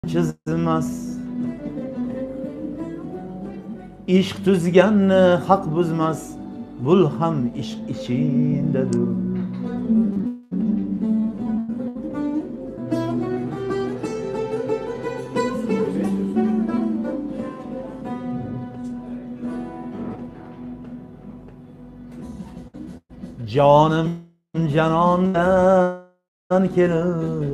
chizmas. Ishq tuzganni haq buzmas, bul ham ishq ichindadir. Canım canondan kelir,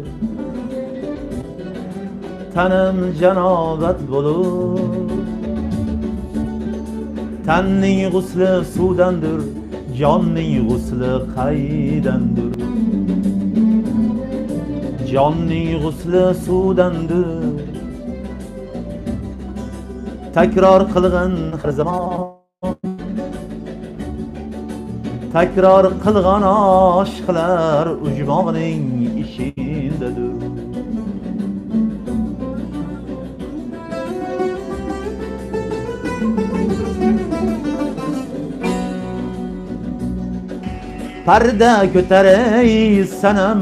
tanım canobat bulur. Tanning g'usli suvdandir, jonning g'usli qaydandir. Jonning g'usli suvdandir, takror qilg'in har zamon. Takror qilgan aşklar ujmoqning ishindadir. Parda ko'taray sanam,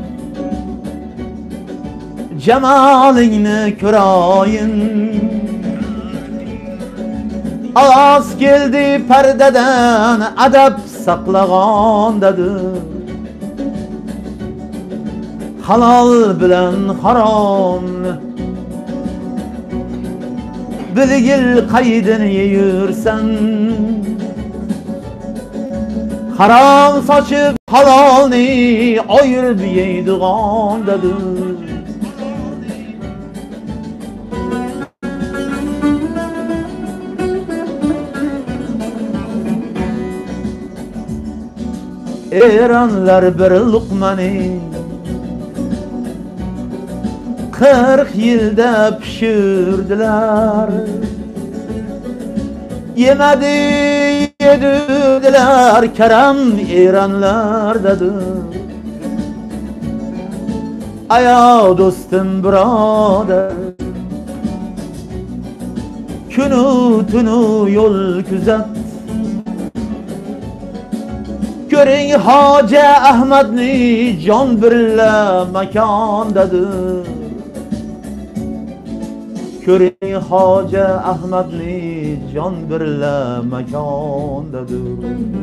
jamolingni ko'rayin. Ovoz keldi pardadan, adab saqlagandadir. Halol bilan harom bilgil qaydini yeyursan. Harom sochib halolni ayirib yeydigandadir. Eranlar bir luqmani 40 yilda pishirdilar. Yemadi yedirdilar, karam eranlardadir. Aya do'stim birodar, kunu tunu yo'l kuzat. Ko'ring Hoji Ahmadni, jon birla makondadir. Ko'ring Hoji Ahmadni, jon birla makondadir.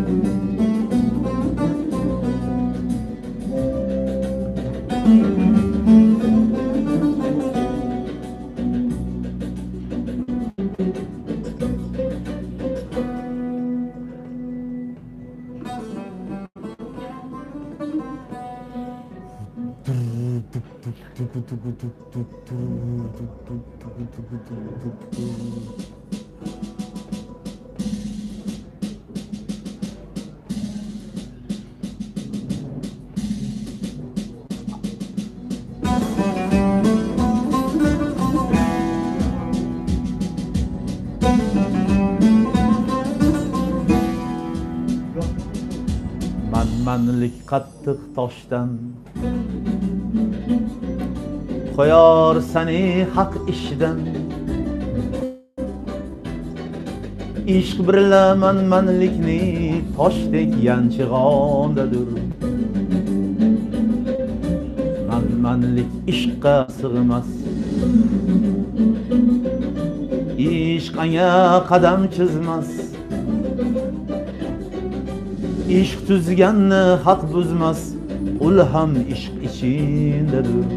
Manlik qattiq toshdan qo'yar seni haq ishdan. Ishq birla manlikni toshdek yanchig'ondadir. Manlik ishqqa sig'mas, ishq anga qadam chizmas. Ishq tuzganni haq buzmas, ul ham ishq ichindadir.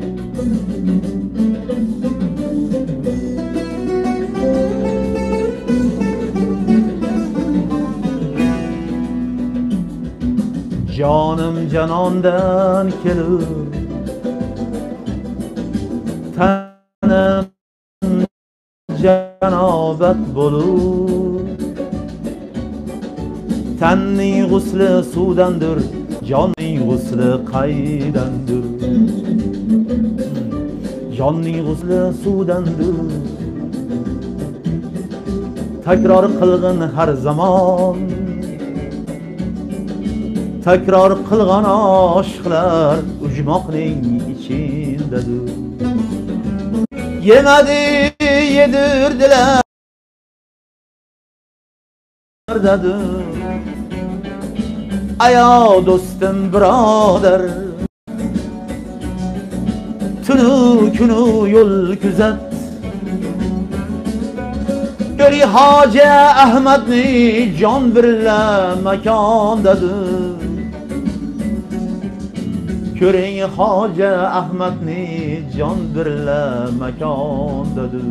Jonim janondan kelir, tanim janobat bo'lur. Tanning g'usli suvdandir, jonning g'usli qaydandir. Jonning g'usli suvdandir, takror qilg'in har zamon. Takror qilgan oshqlar ujmoqning ichindadir. Yemadi yedirdilar dadir. Aya do'stim birodar, tunu kunu yol kuzat. Göri Hacı Ahmetni can birle mekandadır. Görin Hacı Ahmetni can birle mekandadır.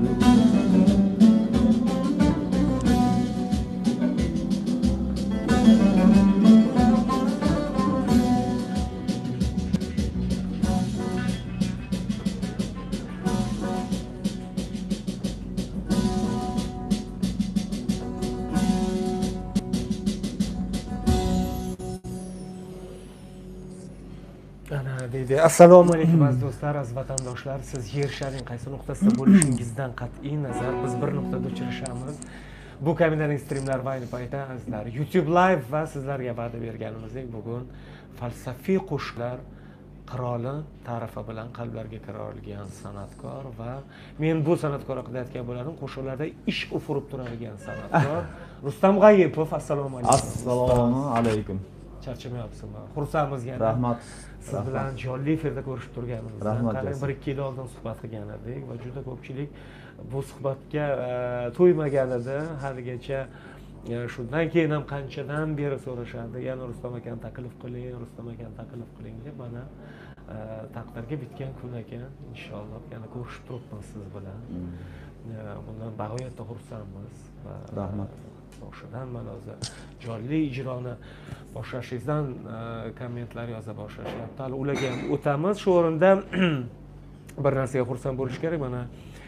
Ana deydi. Assalomu alaykum aziz do'stlar, aziz vatandoshlar. Siz yer sharing qaysi nuqtasida bo'lishingizdan qat'iy nazar biz bir nuqtada uchrashamiz. Bu kabinening streamlari va ayni paytda azizlar YouTube live va sizlarga va'da berganimizdek bugun falsafiy qo'shiqlar qiroli ta'rifi bilan qalblarga kira olgan san'atkor va men bu san'atkor haqida aytgan bo'lardim. Qo'shiqlarda ishq ufurib turadigan san'atkor Rustam G'ayipov. Assalomu alaykum. Assalomu alaykum. Charchamayapsizmi? Xursandmiz yana. Rahmat. Siz bilan jonli efirda ko'rishib turganimizdan Rahmat. qarang 1-2 yil oldin suhbat qilgan edik va juda ko'pchilik bu suhbatga to'ymagan edi haligacha. Shundan keyin ham qanchadan beri so'rashadi, yana Rustam akani taklif qiling, Rustam akani taklif qiling deb. Mana taqdirga bitgan kun ekan. Inshaalloh yana ko'rishib turibmiz siz bilan. Bundan bag'oyatda xursandmiz va Rahmat. Boshidan mana o'zi jonli ijroni boshlashingizdan kommentlar yoza boshlashyapti. Hali ularga ham o'tamiz. Shu o'rinda bir narsaga xursand bo'lish kerak. Mana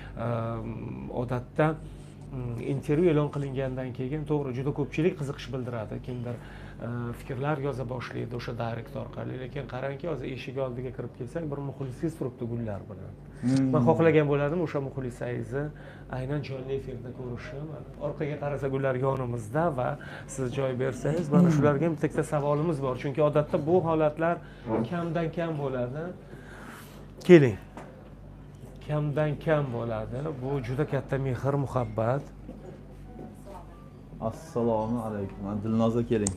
odatda intervyu e'lon qilingandan keyin to'g'ri juda ko'pchilik qiziqish bildiradi. Kimdir fikrlar yoza boshlaydi o'sha direkt orqali. Lekin qarangki, hozir eshik oldiga kirib kelsak, bir muxlisingiz turibdi gullar bilan. Men xohlagan bo'ladim o'sha muxlisangizni aynan jonli efirda ko'rishim. Orqaga qarasa gullar yonimizda va siz joy bersangiz, mana shularga ham bitta savolimiz bor. Chunki odatda bu holatlar kamdan kam bo'ladi. Keling. Kamdan kam bo'ladi. Bu juda katta mehr, muhabbat. Assalomu alaykum. Dilnoza keling.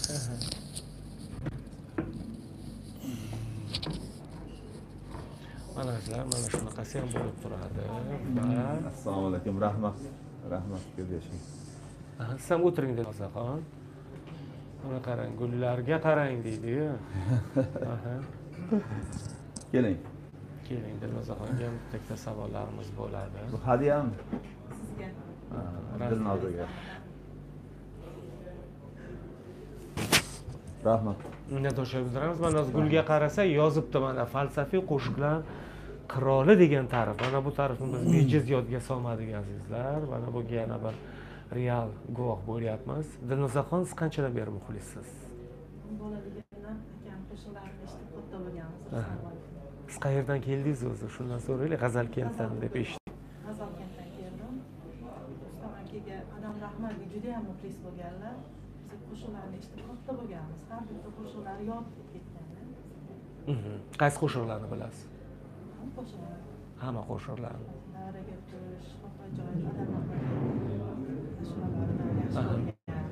Mana sizlar mana shunaqasi ham bo'lib turadi. Assalomu alaykum. Rahmat. Rahmat ko'p yashang. Siz ham o'tiring Dilnozaxon. Mana qarang, gullarga qarang deydi-yu. Keling. Keling, Dilnozaxonga ham bitta savollarimiz bo'ladi. Bu hadiyami? Sizga. Dilnozaga. Rahmat. Minnatdorchilik bildiramiz. Mana hozir gulga qarasa yozibdi mana falsafiy qo'shiqlar qiroli degan ta'rif. Mana bu ta'rifni biz bejiz yodga solmadik azizlar. Mana bunga yana bir real guvoh bo'lyapmiz. Dilnozaxon, siz qanchadan beri muxlissiz? Bolaligidan akam qo'shiqlarini eshitib katta bo'lganmiz. Siz qayerdan keldingiz o'zi? Shundan so'raylik. G'azalkentdan deb eshitdik. G'azalkentdan keldim. Rustam akaga Adam Rahmatga juda ham muxlis bo'lganlar. Biz qo'shiqlarini eshitib katta bo'lganmiz. Har bitta qo'shiqlari yodib ketgan. Qaysi qo'shiqlarni bilasiz? Qo'shiqlar. Hamma qo'shiqlarni. Daraga tush, xofajoy, Adam Rahmatga shulardan yaxshi bo'lgan.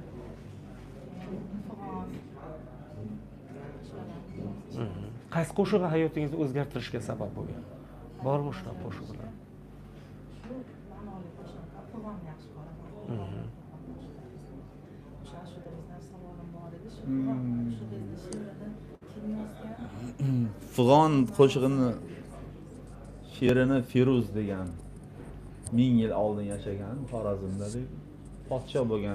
Qaysi qo'shig'i hayotingizni o'zgartirishga sabab bo'lgan? Bormi shunaqa qo'shiqlar? Shu ma'noli qo'shiqlar qilgan yaxshi ko'raman. Shu bizdan savolim bor edi. Shu bizni she'rini kim yozgan? Fig'on qo'shig'ini she'rini Firuz degan 1000 yil oldin yashagan Xorazmda podsho bo'lgan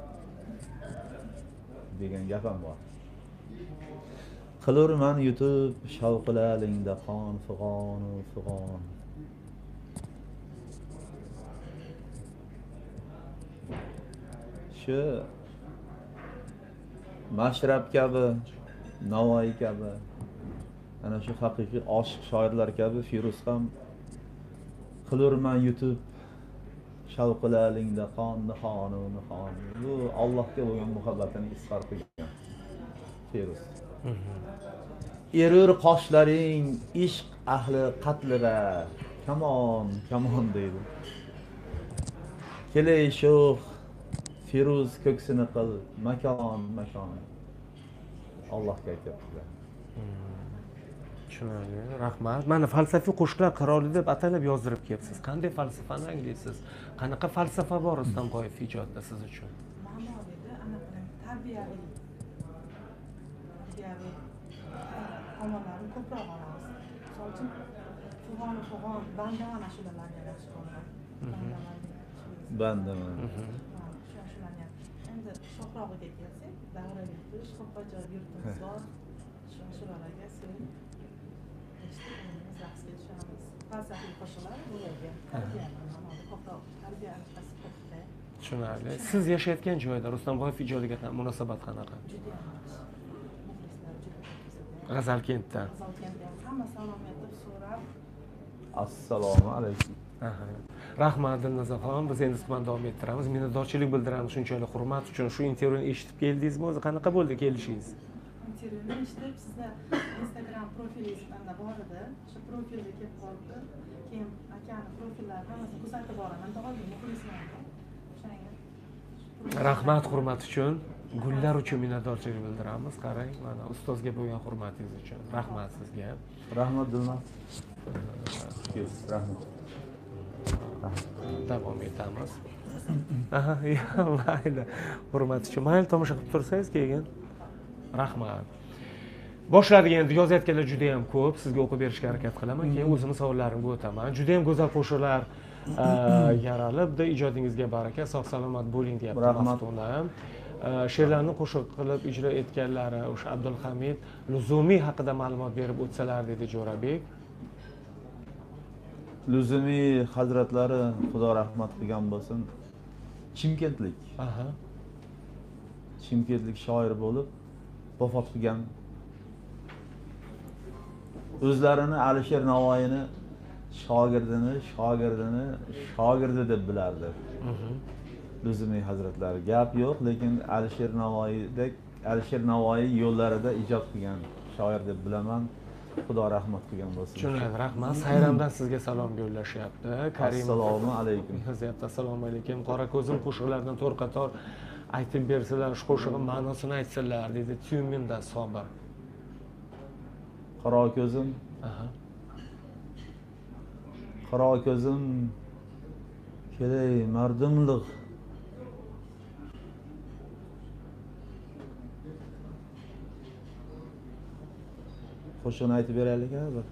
degan gap ham bor. Qilurman yutib shavqlaringda qon fig'onu fig'on. Shu Mashrab kabi, Navoiy kabi, ana shu haqiqiy oshiq shoirlar kabi Firuz ham qilurman yutib shavqlaringda qon nihonu nihon. Bu Allohga bo'lgan muhabbatini izhor qilgan Firuz. Erur qoshlaring ishq ahli qatlira, kamon kamon deydi. Kelay sho'x Firuz ko'ksini qil, makon makon. Allohga aytyaptilar. Tushunarli. Rahmat. Mana falsafiy qo'shiqlar qiroli deb atalib yozdirib kelibsiz. Qanday falsafani anglaysiz? Qanaqa falsafa bor Rustamboyev ijodida siz uchun? Ma'naviyda anaqa tarbiyaviy tomonlarni ko'proq olamiz. Misol uchun Fug'on, bandaman ashulalarni yaxshi ko'raman. Bandaman. Shularni endi sho'xrog'iga kelsak, davraga kirish, ko'ppajoy yurtimiz bor. Shularga sevib raqsga tushamiz. Falsafiy qo'shiqlar bularga ko'proq tarbiya aspektida. Tushunarli. Siz yashayotgan joyda Rustamboyev ijodiga munosabat qanaqa? Juda yaxshi. Muxlislar juda ko'p. G'azalkentda. G'azalkentda hamma salomiyat deb so'rab, Assalomu alaykum. Rahmat Dilnazaxon, biz endi suhbatni davom ettiramiz. Minnatdorchilik bildiramiz shunchalik hurmat uchun. Shu intervyuni eshitib keldingizmi o'zi? Qanaqa bo'ldi kelishingiz? intervyuni eshitib, sizni Instagram profilingizda bor edi. O'sha profilga kelib qoldi. Keyin akani profillarini hammasini kuzatib boraman. Doim muxlisman. O'shanga Rahmat hurmat uchun, gullar uchun minnatdorchilik bildiramiz. Qarang, mana ustozga bo'lgan hurmatingiz uchun. Rahmat sizga. Rahmat Dilnoz. Rahmat. Davom etamiz. Mayli. Hurmat uchun. Mayli tomosha qilib tursangiz keyin. Rahmat. Boshladik endi yozayotganlar juda ham ko'p. Sizga o'qib berishga harakat qilaman. Keyin o'zimning savollarimga o'taman. Juda ham go'zal qo'shiqlar yaralibdi. Ijodingizga baraka. Sog' salomat bo'ling deyapti Maftuna. She'rlarni qo'shiq qilib ijro etganlari o'sha Abdulhamid Luzumiy haqida ma'lumot berib o'tsalar dedi Jo'rabek. Luzumiy hazratlari Xudo rahmat qilgan bo'lsin. Chimkentlik. Chimkentlik shoir bo'lib vafot qilgan. O'zlarini Alisher Navoiyni shogirdi deb bilardi. Luzumiy hazratlari. Gap yo'q, lekin Alisher Navoiy yo'llarida ijod qilgan shoir deb bilaman. Xudo rahmat qilgan bo'lsin. Tushunarli, rahmat. Sayramdan sizga salom yo'llashyapti. Karim. Assalomu alaykum. Yozyapti. Assalomu alaykum. Qora ko'zim qo'shiqlaridan to'rt-qator aytib bersalar, shu qo'shig'ning ma'nosini aytsalar, dedi Tyuminda Sobir. Qora ko'zim. Qora ko'zim kelay mardumliq. Qo'shiqni aytib beraylik bir.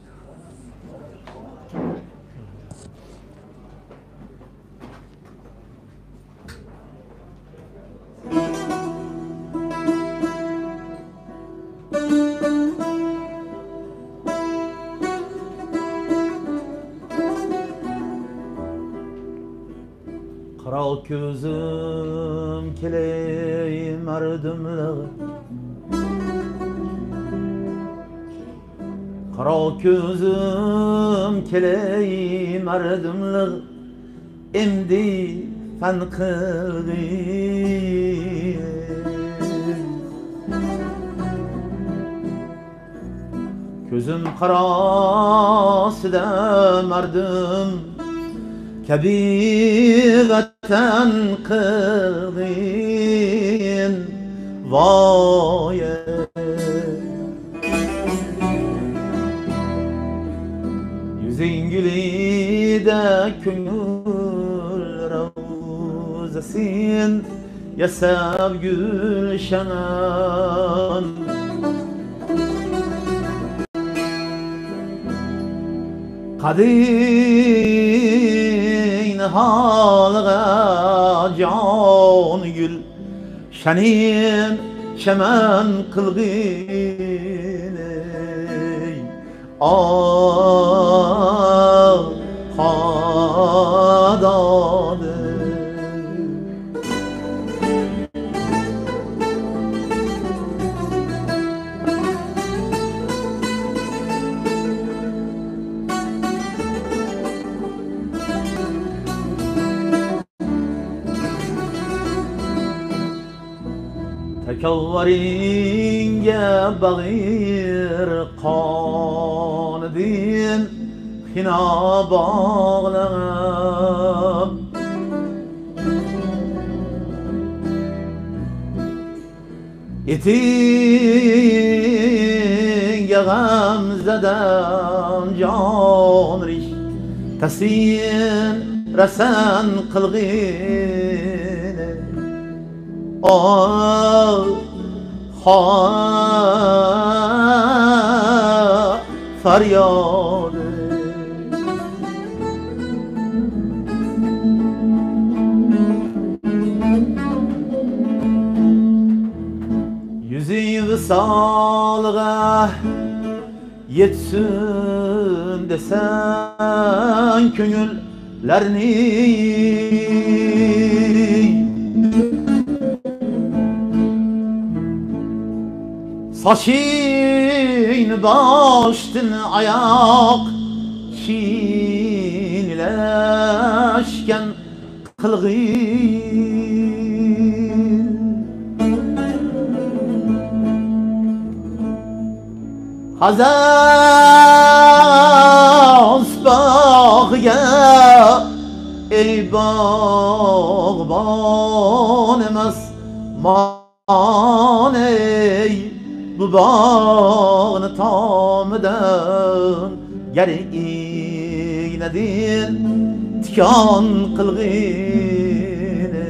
Qara ko'zim kelay mardumliq. Qara ko'zim kelay mardumliq. Endi fan qilg'in. Ko'zim qarosida mardum kabi vatan qilg'in. Voy yuzing gulida ko'ngil ravzasin yasab gulshan. Qadin halga jon gül shanin shaman qilg'in. Qadade takavvaringa bag'ir qonidin xina bog'lab. Etingga g'amzadan jon rish tasin rasan qilg'in faryod yüzü visalga yetsin desen köngüllerini saçın baştın ayak çiğnileşken kılgın Hazan bağıya ey bağban emas man ey bu bağını tamıdan geri iğnedir tikan kılgın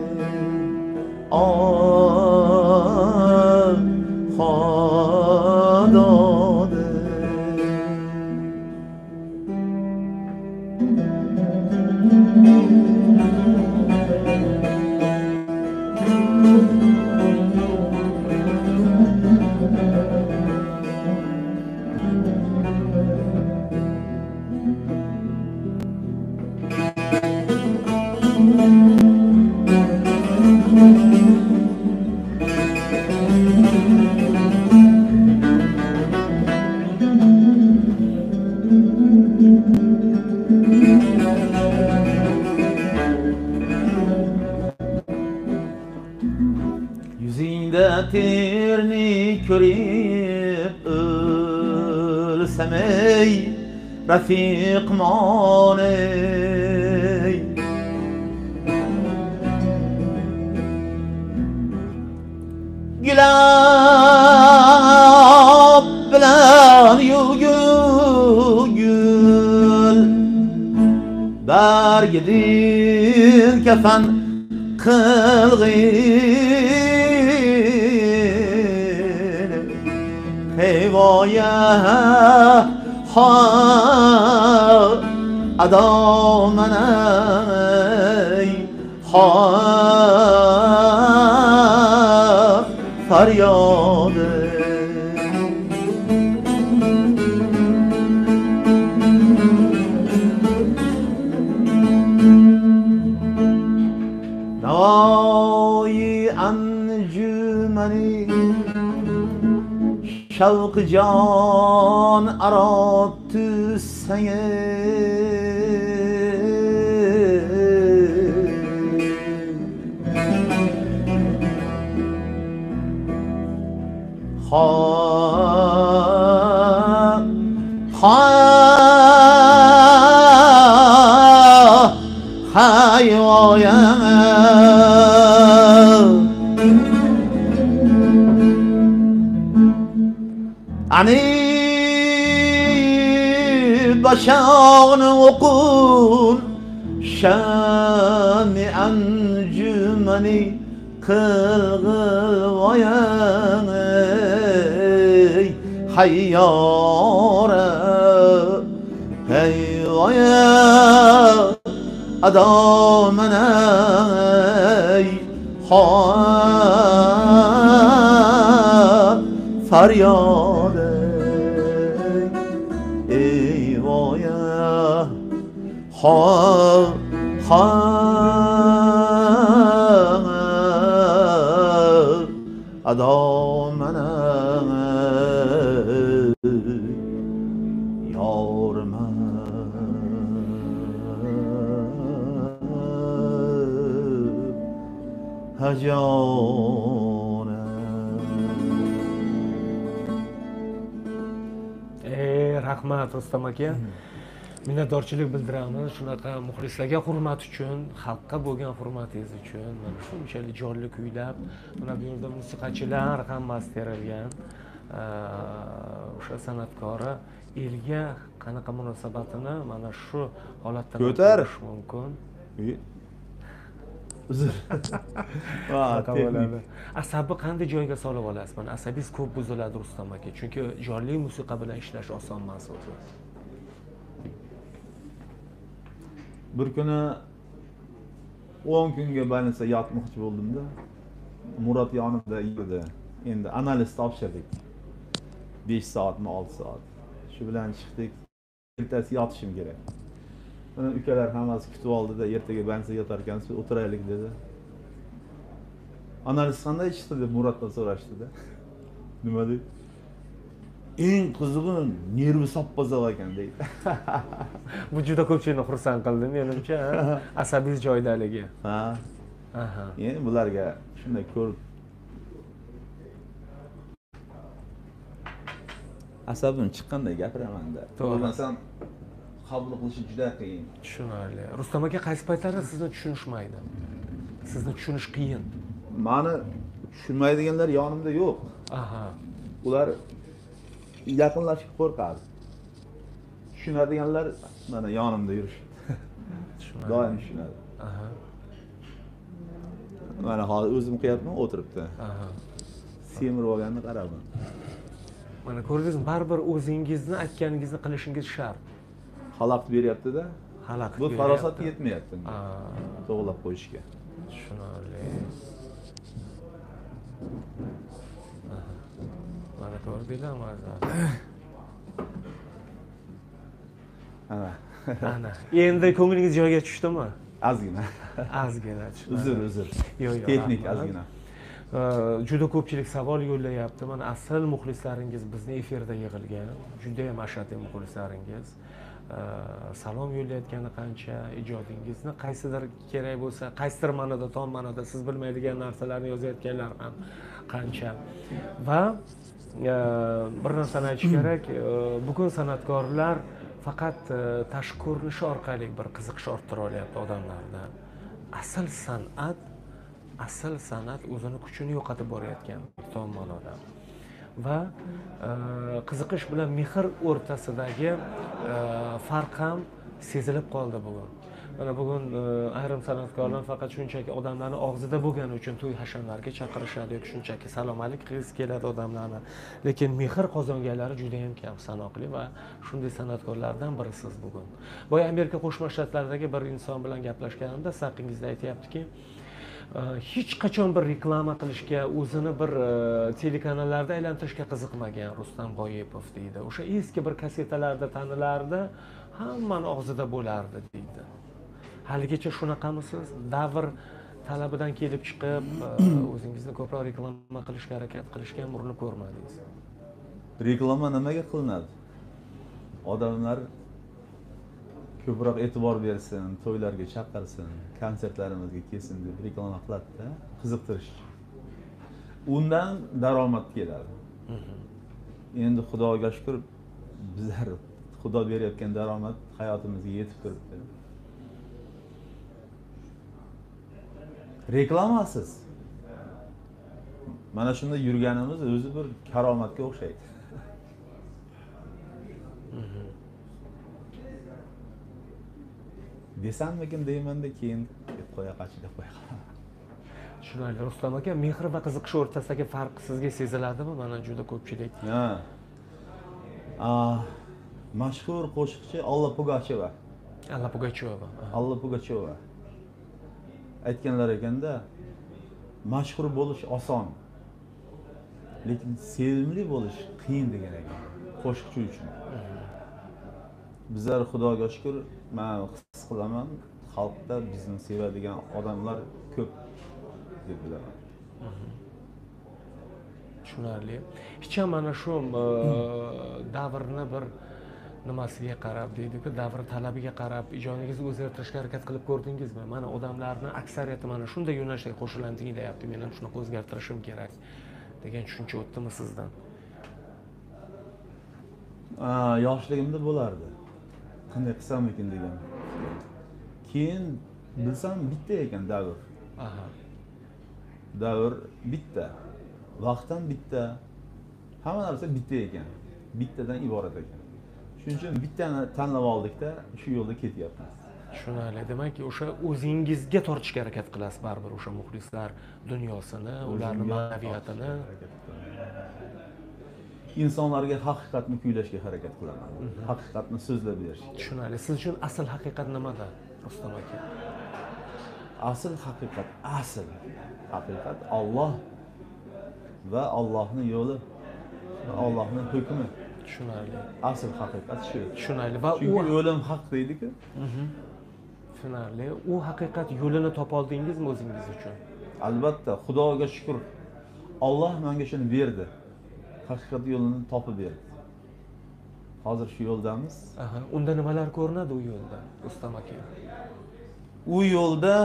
Yüzünde terini körüp ölsem ey Refik man ey Gülab bilen gül Bergidir kefen kılgın Heyvaya ha adamanay ha feryadı Davayı encümeni şevk can arattı seni ha hayvaya Ani başağını okun Şami encümeni kılgıl vayan hayyara hey vaya adamanay ha feryad ey vaya ha adamanay yorma hajona rahmat Rustam aka minnatdorchilik bildiraman shunaqa muxlislarga hurmat uchun xalqqa bo'lgan hurmatingiz uchun mana shunchalik jonli kuylab mana bu yerda musiqachilar ham mast terilgan o'sha san'atkori elga qanaqa munosabatini mana shu holatda Ko'tar. ko'rish mumkin. Uzr. Qanaqa bo'ladi? Asabni qanday joyga solib olasiz? Mana asabingiz ko'p buziladi Rustam aka, chunki jonli musiqa bilan ishlash oson emas o'zi. Bir kuni 10 kunga больница yotmoqchi bo'ldimda. Murat yonimda edi. Endi analiz topshirdik. 5 soatmi, 6 soat. Shu bilan chiqdik. Ertasi yotishim kerak. Mana ukalar hammasi kutib oldi-da, ertaga больница yotar ekansiz, o'tiraylik dedi. Analiz qanday chiqdi deb Muratdan so'rashdi-da. Nima deydi? Eng qizig'i nervi soppozoq ekan deydi. Bu juda ko'pchilikni xursand qildi menimcha, asabingiz joydaligi. Ha. Aha. Endi bularga shunday ko'rib asabim chiqqanday gapiraman-da. To'g'ri. Bo'lmasam qabul qilishi juda qiyin. Tushunarli. Rustam aka qaysi paytlarda sizni tushunishmaydi? Sizni tushunish qiyin. Mani tushunmaydiganlar yonimda yo'q. Aha. Ular yaqinlashib qo'rqadi. Tushunadiganlar mana yonimda yurishadi. Tushunarli. Doim tushunadi. Aha. Mana hozir o'zim qilyapman, o'tiribdi. Aha. Semirib olganini qaraman. Mana ko'rdingizmi, baribir o'zingizni aytganingizni qilishingiz shart. Xalaqit beryapti-da. Xalaqit Bu beryapti. farosat yetmayapti. Ah, To'g'rilab qo'yishga. tushunarli. Aha. Mana ko'rdinglarmi azar? Ana. Ana. Endi ko'nglingiz joyiga tushdimi? Ozgina. Ozgina tushdi. Uzr. Yo'q, Texnik rahmat. ozgina. Juda ko'pchilik savol yo'llayapti. Mana asl muxlislaringiz bizni efirda yig'ilgan. Juda ham ashaddiy muxlislaringiz. Salom yo'llayotgani qancha, ijodingizni qaysidir kerak bo'lsa, qaysidir ma'noda, tom ma'noda siz bilmaydigan narsalarni yozayotganlar ham qancha. Va bir narsani aytish kerak, bugun san'atkorlar faqat tashqi ko'rinishi orqali bir qiziqish orttira olyapti odamlarda. Asl san'at o'zini kuchini yo'qotib borayotgan tom ma'noda. Va qiziqish bilan mehr o'rtasidagi farq ham sezilib qoldi bugun. Mana bugun ayrim san'atkorlar faqat shunchaki odamlarning og'zida bo'lgani uchun to'y hashamlarga chaqirishadi yoki shunchaki salom alik qilgisi keladi odamlarni. Lekin mehr qozonganlari juda ham kam sanoqli va shunday san'atkorlardan birisiz bugun. Boya Amerika Qo'shma Shtatlaridagi bir inson bilan gaplashganimda haqingizda aytayaptiki, hech qachon bir reklama qilishga, o'zini bir telekanallarda aylantirishga qiziqmagan Rustam G'oyipov deydi. O'sha eski bir kasetalarda tanilardi, hammani og'zida bo'lardi deydi. Haligacha shunaqamisiz? Davr talabidan kelib chiqib, o'zingizni ko'proq reklama qilishga harakat qilishga urinib ko'rmadingiz. Reklama nimaga qilinadi? Odamlar ko'proq e'tibor bersin, to'ylarga chaqirsin, konsertlarimizga kelsin deb reklama qiladi-da, qiziqtirish uchun. Undan daromad keladi. Endi Xudoga shukr, bizlar Xudo berayotgan daromad hayotimizga yetib turibdi. Reklamasiz mana shunda yurganimiz o'zi bir karomatga o'xshaydi. Desammikin deymanda keyin deb qo'ya qachida qo'ya qolaman. Tushunarli. Rustam aka, mehr va qiziqish o'rtasidagi farq sizga seziladimi? Mana juda ko'pchilik. Ha. Mashhur qo'shiqchi Alla Pugacheva. Alla Pugacheva. Alla Pugacheva aytganlar ekanda, mashhur bo'lish oson, lekin sevimli bo'lish qiyin degan ekan qo'shiqchi uchun. Bizlar Xudoga shukr, men his qilaman, xalqda bizni sevadigan odamlar ko'p deb bilaman. Tushunarli. Hech ham mana shu davrni bir nimasiga qarab deydi-ku, davr talabiga qarab ijodingizni o'zgartirishga harakat qilib ko'rdingizmi? Mana odamlarni aksariyati mana shunday yo'nalishga qo'shiladi deyapti. Men ham shunaqa o'zgartirishim kerak degan tushuncha o'tdimi sizdan? Yoshligimda bo'lardi. Qanday qilsam ekan degan. Keyin bilsam bitta ekan davr. Davr bitta. Vaqt ham bitta. Hamma narsa bitta ekan. Bittadan iborat ekan. Shuning uchun bittani tanlab oldikda shu yo'lda ketyapmiz. Tushunarli. Demak, o'sha o'zingizga tortishga harakat qilasiz baribir o'sha muxlislar dunyosini, ularning ma'naviyatini. insonlarga haqiqatni kuylashga harakat qilaman. Haqiqatni so'zlab berishga. Tushunarli. Siz uchun asl haqiqat nimada, Rustam aka? Asl haqiqat Alloh va Allohning yo'li va Allohning hukmi. Tushunarli. Asl haqiqat shu. Tushunarli. Va Chunki o'lim haq deydi-ku. Tushunarli. U haqiqat yo'lini topoldingizmi o'zingiz uchun? Albatta, Xudoga shukr. Alloh menga shuni berdi. Haqiqat yo'lini topib berdi. Hozir shu yo'ldamiz. Unda nimalar ko'rinadi u yo'lda, Rustam aka? U yo'lda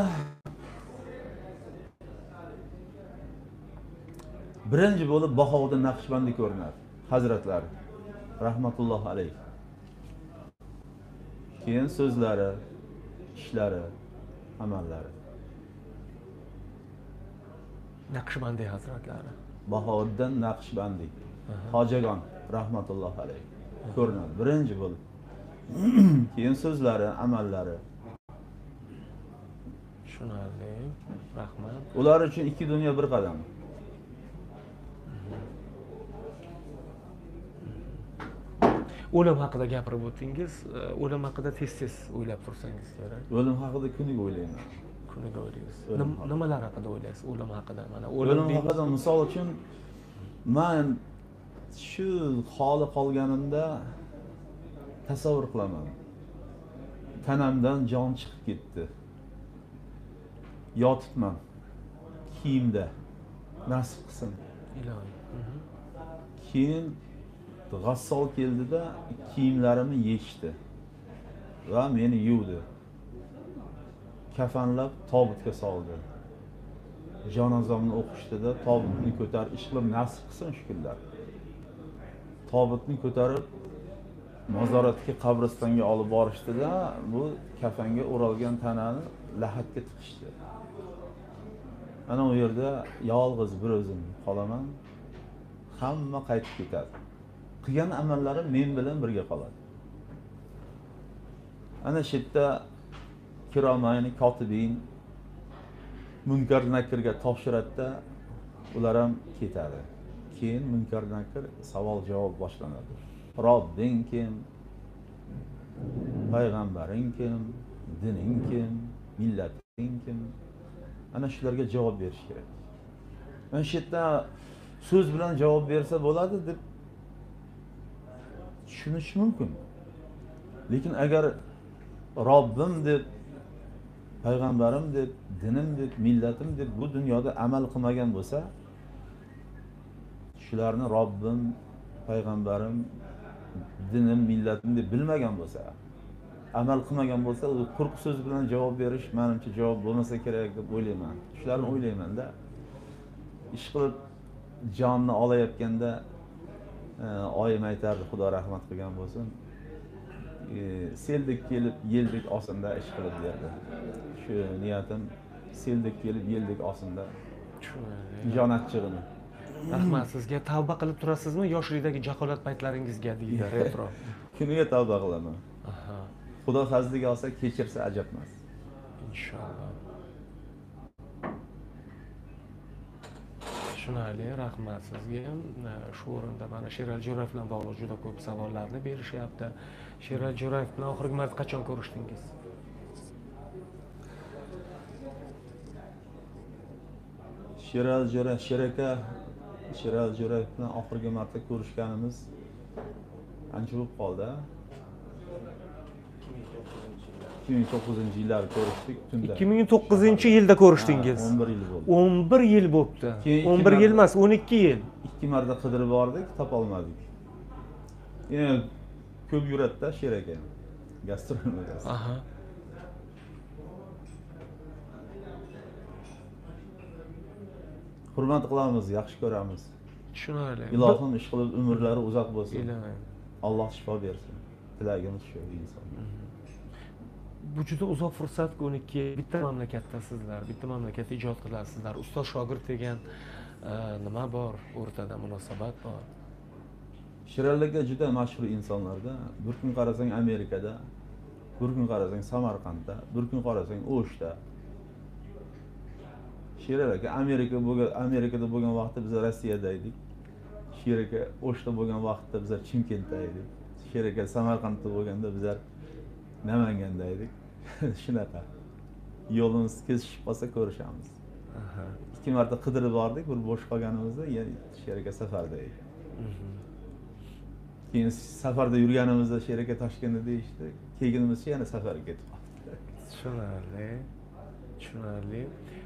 birinchi bo'lib Bahovuddin Naqshbandi ko'rinadi, hazratlari rahmatullohi alayh. Keyin so'zlari, ishlari, amallari. Naqshbandi hazratlari. Bahovuddin Naqshbandi, Hojagon rahmatullohi alayh ko'rinadi birinchi bo'lib. Keyin so'zlari, amallari. Tushunarli. Rahmat. Ular uchun ikki dunyo bir qadam. O'lim haqida gapirib o'tdingiz. O'lim haqida tez-tez o'ylab tursangiz kerak. O'lim haqida kuniga o'ylayman. Kuniga o'ylaysiz. Nimalar haqida o'ylaysiz o'lim haqida? Mana o'lim haqida misol uchun men shu holi qolganimda tasavvur qilaman. Tanamdan jon chiqib ketdi. Yotibman. Kiyimda. Nasib qilsin. Ilohi. Keyin g'assol keldida kiyimlarimni yechdi va meni yuvdi. Kafanlab tobutga soldi. Janozamni o'qishdida tobutni ko'tarib ishqilib nasib qilsin shu kunlar. Tobutni ko'tarib mozoratga, qabristonga olib borishdida bu kafanga o'ralgan tanani lahatga tiqishdi. Ana u yerda yolg'iz bir o'zim qolaman. Hamma qaytib ketadi. Qilgan amallarim men bilan birga qoladi. Ana shu yerda kiromayni kotibin Munkar Nakirga topshiradi, ular ham ketadi. Keyin Munkar Nakir savol-javob boshlanadi. Robbing kim? Payg'ambaring kim? Dining kim? Millating kim? Ana shularga javob berish kerak. Mana shu yerda so'z bilan javob bersa bo'ladi deb tushunish mumkin. Lekin agar Robbim deb, payg'ambarim deb, dinim deb, millatim deb bu dunyoda amal qilmagan bo'lsa, shularni Robbim, payg'ambarim, dinim, millatim deb bilmagan bo'lsa, amal qilmagan bo'lsa, u quruq so'z bilan javob berish menimcha javob bo'lmasa kerak deb o'ylayman. Shularni o'ylayman-da. Ish qilib jonni olayotganda oyim aytardi, Xudo rahmat qilgan bo'lsin. Seldek kelib, yeldek osinda ish qilib berdi. Shu niyatim seldek kelib, yeldek osinda. Jon achchig'ini. Rahmat sizga. Tavba qilib turasizmi yoshlikdagi jaholat paytlaringizga deydi retro. Kuniga tavba qilaman. Xudo fazliga olsa kechirsa ajab emas. Inshaalloh. Tushunarli, rahmat sizga. Shu o'rinda mana Sherali Jo'rayev bilan bog'liq juda ko'p savollarni berishyapti. Sherali Jo'rayev bilan oxirgi marta qachon ko'rishdingiz? Sherali Jo'rayev bilan oxirgi marta ko'rishganimiz ancha bo'lib qoldi. 2009-yillar ko'rishdik tunda. 2009-yilda ko'rishdingiz. 11 yil bo'ldi. 11 yil bo'libdi. 11 yil emas, 12 yil. 2 marta qidirib bordik, topa olmadik. Yana ko'p yuradida Sher aka. Gastrologiyasi. Hurmat qilamiz, yaxshi ko'ramiz. Tushunarli. Ilohim ish qilib umrlari uzoq bo'lsin. Ilohim. Alloh shifo bersin. Tilagimiz shu inson. Bu juda uzoq fursat-ku, 12 yil bitta mamlakatdasizlar, bitta mamlakatda ijod qilasizlar. Ustoz shogird degan nima bor, o'rtada munosabat bor. Sherali juda mashhur insonlarda. Bir kun qarasang Amerikada, bir kun qarasang Samarqandda, bir kun qarasang O'shda. Sherali Amerikada bo'lgan vaqtda biz Rossiyada edik. Sherali O'shda bo'lgan vaqtda biz Chimkentda edik. Sherali Samarqandda bo'lganda bizlar Namanganda edik. Shunaqa. Yo'limiz kesishib qolsa ko'rishamiz. Ikki marta qidirib bordik, bir bo'sh qolganimizda yana Sherali safarda edik. Keyin safarda yurganimizda Sherali Toshkentda deyishdi. Keyin yana safarga ketib qoldik. Tushunarli.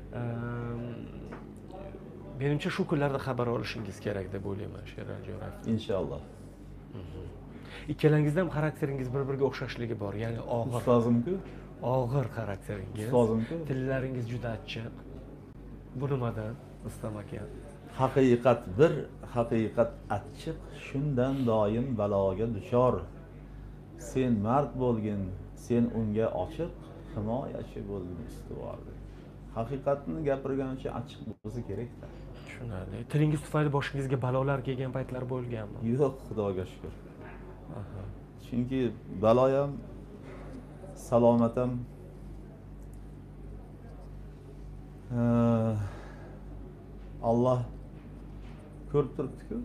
Menimcha shu kunlarda xabar olishingiz kerak deb o'ylayman, Sherali Jo'rayev. Inshaalloh. Ikkalaringizda ham xarakteringiz bir-biriga o'xshashligi bor, ya'ni og'ir. Ustozim-ku, Og'ir xarakteringiz. ustozim-ku. Tillaringiz juda achchiq. Bu nimadan, Rustam aka? Haqiqat bir, haqiqat achchiq, shundan doim baloga duchor. Sen mard bo'lgin, sen unga ochiq, himoyachi bo'lgin ustuvor. Haqiqatni gapirganicha achchiq bo'lsa kerak-da. Tushunarli. Tilingiz tufayli boshingizga balolar kelgan paytlar bo'lganmi? Yo'q, Xudoga shukr. Chunki baloyam, salomatam Alloh ko'rib turibdi-ku.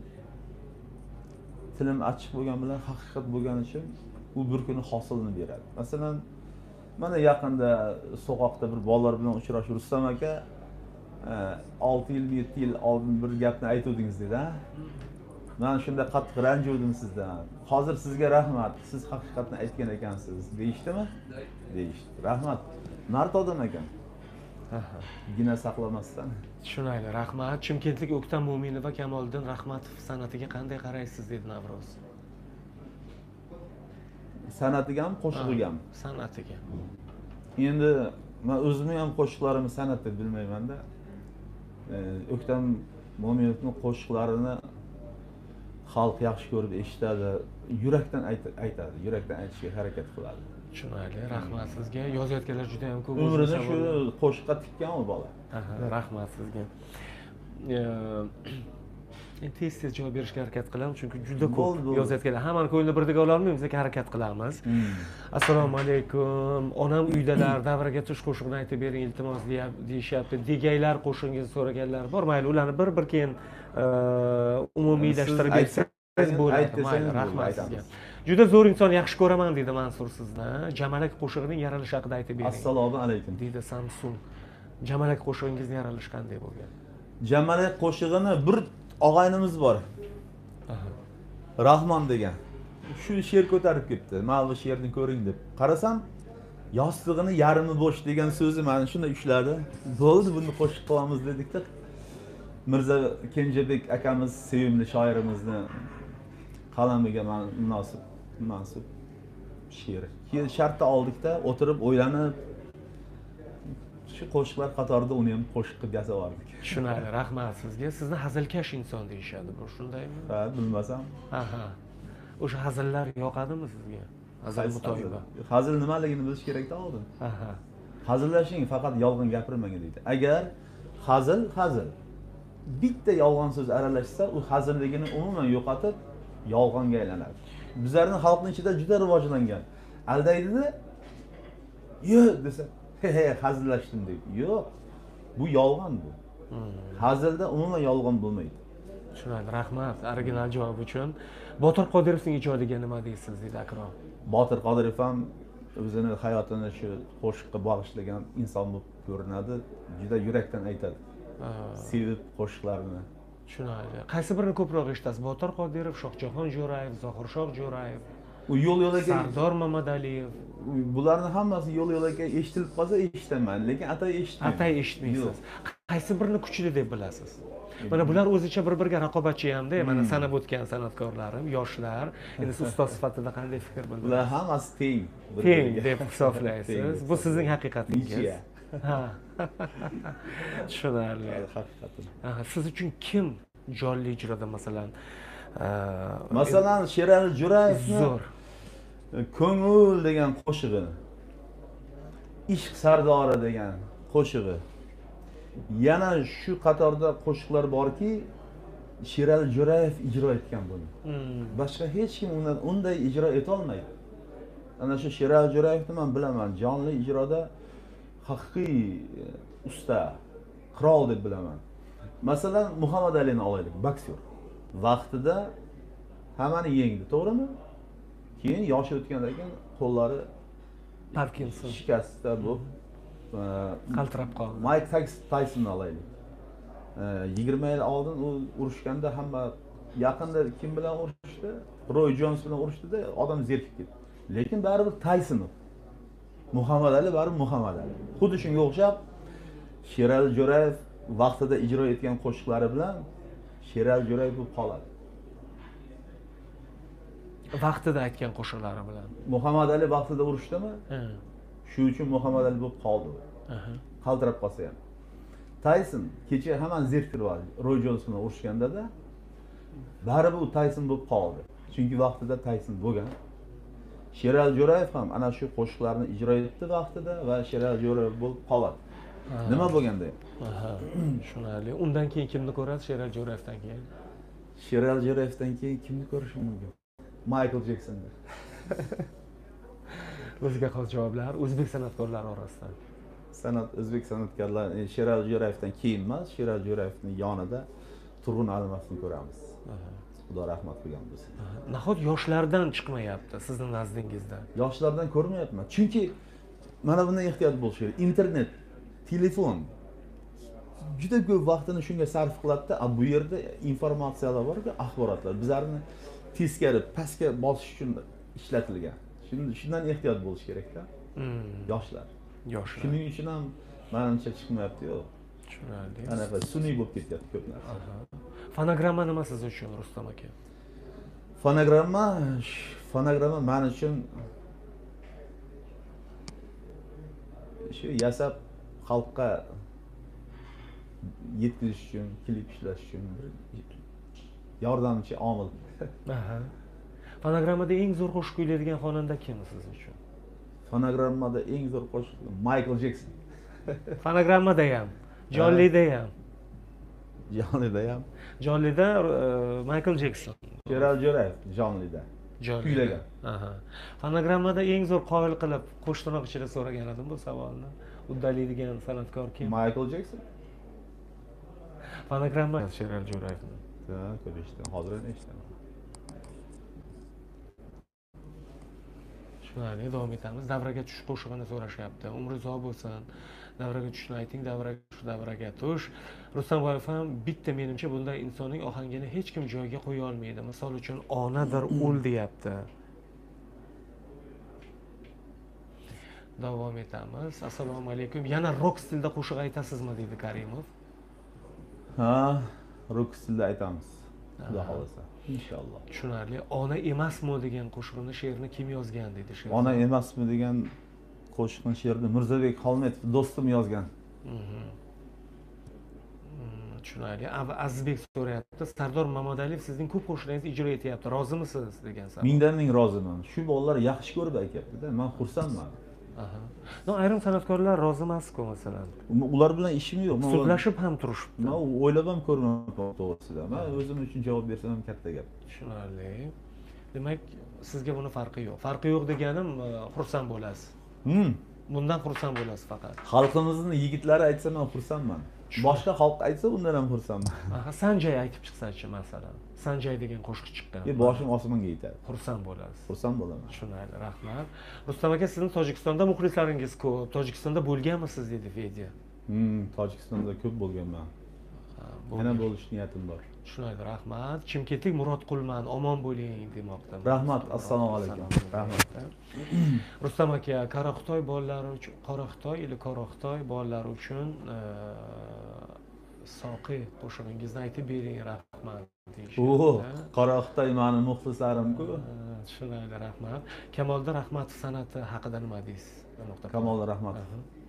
Tilim achchiq bo'lgani bilan haqiqat bo'lgani uchun u bir kuni hosilni beradi. Masalan, mana yaqinda so'qoqda bir bolalar bilan uchrashib, Rustam aka 6 yil, 7 yil oldin bir gapni aytuvdingiz dedi, ha? Men shunda qattiq ranjivdim sizdan. Hozir sizga rahmat. Siz haqiqatni aytgan ekansiz. Deyishdimi? Deyishdi. Rahmat. Mard odam ekan. Gina saqlamasdan. Tushunayli, rahmat. Chimkentlik O'ktam Mo'minov va Kamoliddin Rahmatov san'atiga qanday qaraysiz dedi Navro'z. San'atiga ham, qo'shig'iga ham. San'atiga. Endi men o'zimni ham qo'shiqlarimni san'at deb bilmayman-da. O'ktam Mo'minovning qo'shiqlarini xalq yaxshi ko'rib eshitadi, yurakdan aytadi, yurakdan aytishga harakat qiladi. Tushunayli, rahmat sizga. Yozayotganlar juda ham ko'p. Umrini shu qo'shiqqa tikkan u bola. Rahmat sizga. Tez javob berishga harakat qilamiz, chunki juda ko'p yozayotganlar. Hammani ko'nglini birdek ola olmaymiz, lekin harakat qilamiz. Assalomu alaykum. Onam uydalar, davraga tush qo'shiqni aytib bering, iltimos deyishyapti. Degaylar qo'shingizni so'raganlar bor. Mayli, ularni bir keyin umumiylashtirib aytsangiz bo'ladi. Mayli, rahmat sizga. Juda zo'r inson, yaxshi ko'raman dedi Mansur sizni. Jamalak qo'shig'ining yaralishi haqida aytib bering. Assalomu alaykum. Dedi Samsung. Jamalak qo'shig'ingizning yaralishi qanday bo'lgan? Jamalak qo'shig'ini bir og'aynimiz bor. Rahmon degan. Shu she'r ko'tarib ketdi. Mana bu she'rni ko'ring deb. Qarasam, yostig'ini yarmi bo'sh degan so'zi meni shunday ushladi. Bo'ldi, buni qo'shiq qilamiz dedik-da. Mirza Kenjabek akamiz sevimli shoirimizni qalamiga munosib she'r. Keyin shartda oldikda, o'tirib o'ylanib shu qo'shiqlar qatorida uni ham qo'shiq qilib yasavardik. Tushunarli, rahmat sizga. Sizni hazilkash inson deyishadi, bu shundaymi? Ha, bilmasam. O'sha hazillar yoqadimi sizga? Hazil mutoyiba. Hazil nimaligini bilish kerak-da oldin. Hazillashing, faqat yolg'on gapirmang deydi. Agar hazil bitta yolg'on so'z aralashsa, u hazilligini umuman yo'qotib, yolg'onga aylanadi. Bizlarning xalqning ichida juda rivojlangan. Aldaydi-da, "Yo'q" desa, "He, hazillashdim" deydi. Yo'q. Bu yolg'on bu. Hazilda umuman yolg'on bo'lmaydi. Tushunarli, rahmat original javob uchun. Botir Qodirovning ijodiga nima deysiz, dedi Akrom. Botir Qodirov ham o'zini hayotini shu qo'shiqqa bag'ishlagan inson bo'lib ko'rinadi. Juda yurakdan aytadi. Sevib qo'shiqlarini. Tushunarli. Qaysi birini ko'proq eshitasiz? Botir Qodirov, Shohjahon Jo'rayev, Zohirshoh Jo'rayev, u yo'l-yo'lakay Sardor Mamadaliyev. Bularning hammasi yo'l-yo'lakay eshitilib qolsa eshitaman, lekin atay eshitmayman. Atay eshitmaysiz. Qaysi birini kuchli deb bilasiz? Mana bular o'zicha bir-biriga raqobatchi hamda, mana sanab o'tgan san'atkorlarim, yoshlar, endi siz ustoz sifatida qanday fikr bildirasiz? Bular hammasi teng. Teng deb hisoblaysiz. Bu sizning haqiqatingiz. Ha. Tushunarli. Haqiqatan. Siz uchun kim jonli ijroda masalan Sherali Jo'rayevning zo'r Ko'ngil degan qo'shig'i, Ishq sardori degan qo'shig'i. Yana shu qatorda qo'shiqlar borki, Sherali Jo'rayev ijro etgan buni. Boshqa hech kim unday ijro eta olmaydi. Ana shu Sherali Jo'rayevni men bilaman, jonli ijroda haqiqiy usta, qirol deb bilaman. Masalan, Muhammad Alini olaylik, boksyor. Vaqtida hammani yengdi, to'g'rimi? Keyin yoshi o'tgandan keyin qo'llari Parkinson shikastda bo'lib qaltirab qoldi. Mike Tysonni olaylik. 20 yil oldin u urushganda hamma yaqinda kim bilan urushdi? Roy Jones bilan urushdida odam zerikib ketdi. Lekin baribir Tyson. Muhammad Ali baribir Muhammad Ali. Xuddi shunga o'xshab Sherali Jo'rayev vaqtida ijro etgan qo'shiqlari bilan Sherali Jo'rayev bo'lib qoladi. Vaqtida aytgan qo'shiqlari bilan. Muhammad Ali vaqtida urushdimi? Shu uchun Muhammad Ali bo'lib qoldi. Qaltirab qolsa ham. Tyson kecha hamma zeriktirdi. Roy Jones bilan urushganda-da baribir u Tyson bo'lib qoldi. Chunki vaqtida Tyson bo'lgan. Sherali Jo'rayev ham ana shu qo'shiqlarni ijro etdi vaqtida va Sherali Jo'rayev bo'lib qoladi. Nima bo'lganda? Tushunarli. Undan keyin kimni ko'rasiz Sherali Jo'rayevdan keyin? Sherali Jo'rayevdan keyin kimni ko'rish mumkin? Michael Jacksonni. O'ziga xos javoblar o'zbek san'atkorlari orasidan. O'zbek san'atkorlari Sherali Jo'rayevdan keyin emas, Sherali Jo'rayevning yonida Turg'un Almasni ko'ramiz. Xudo rahmat qilgan bo'lsin. Nahot yoshlardan chiqmayapti sizni nazdingizda? Yoshlardan ko'rmayapman. Chunki mana bundan ehtiyot bo'lish kerak. Internet, telefon juda ko'p vaqtini shunga sarf qiladi-da, bu yerda informatsiyalar bor-ku, axborotlar bizlarni teskari, pastga bosish uchun ishlatilgan. Shundan ehtiyot bo'lish kerak-da. Yoshlar. Shuning uchun ham menimcha chiqmayapti-yu. Tushunarli. Anaqa sun'iy bo'lib ketyapti ko'p narsa. Fonogramma nima siz uchun, Rustam aka? Fonogramma men uchun shu yasab xalqqa yetkazish uchun, klip ishlash uchun yordamchi omil. Fonogrammada eng zo'r qo'shiq kuylaydigan xonanda kim siz uchun? Fonogrammada eng zo'r qo'shiq Michael Jackson. Fonogrammada ham, jonlida ham. Jonlida ham. Jonlida Michael Jackson. Sherali Jo'rayev jonlida. Kuylagan. Fonogrammada eng zo'r qoyil qilib qo'shtirnoq ichida so'ragan edim bu savolni. Uddalaydigan san'atkor kim? Michael Jackson. Fonogramma Sherali Jo'rayev. Ko'p eshitdim, hozir eshitaman. Shunday davom etamiz. Davraga tush qo'shig'ini so'rashyapti. Umri uzoq bo'lsin. Davraga tushni ayting, davraga tush. Rustamboyev ham bitta menimcha bunday insonning ohangini hech kim joyiga qo'ya olmaydi. Misol uchun onadir o'l deyapti. Davom etamiz. Assalomu alaykum. Yana rock stilda qo'shiq aytasizmi deydi Karimov. Ha, rock stilda aytamiz. Xudo xolasa. Inshaalloh. Tushunarli. Ona emasmi degan qo'shiqni she'rni kim yozgan deydi she'r. Ona emasmi degan qo'shiqning she'rini Mirzabek Xolmetov do'stim yozgan. Tushunarli. Azizbek so'rayapti. Sardor Mamadaliyev sizning ko'p qo'shiqlaringizni ijro etyapti. Rozimisiz degan savol. Mingdan ming roziman. Shu bolalar yaxshi ko'rib aytyapti-da. Men xursandman. No, ayrim san'atkorlar rozi emas-ku masalan. Ular bilan ishim yo'q. Suhbatlashib ham turishibdi. Men o'ylab ham ko'rmadim to'g'risida. Men o'zim uchun javob bersam ham katta gap. Tushunarli. Demak, sizga buni farqi yo'q. Farqi yo'q deganim xursand bo'lasiz. Bundan xursand bo'lasiz faqat. Xalqimizning yigitlari aytsa men xursandman. Boshqa xalq aytsa undan ham xursandman. Sanjay aytib chiqsa-chi masalan. Sanjay degan qo'shiq chiqqan. Boshim osmonga yetadi. Xursand bo'lasiz. Xursand bo'laman. Tushunarli, rahmat. Rustam aka, sizning Tojikistonda muxlislaringiz ko'p. Tojikistonda bo'lganmisiz dedi Fedya. Tojikistonda ko'p bo'lganman. Yana bo'lish niyatim bor. Tushunarli, rahmat. Chimkentlik Murod Qulman, omon bo'ling demoqda. Rahmat, assalomu alaykum. Rahmat. Rustam aka, Qora Xitoy bolalari uchun, Qora Xitoy bolalari uchun Soqi qo'shig'ingizni aytib bering, rahmat. Qora Xitoy meni muxlislarim-ku. Tushunarli, rahmat. Kamoliddin Rahmatov san'ati haqida nima deysiz? Kamoliddin Rahmatov.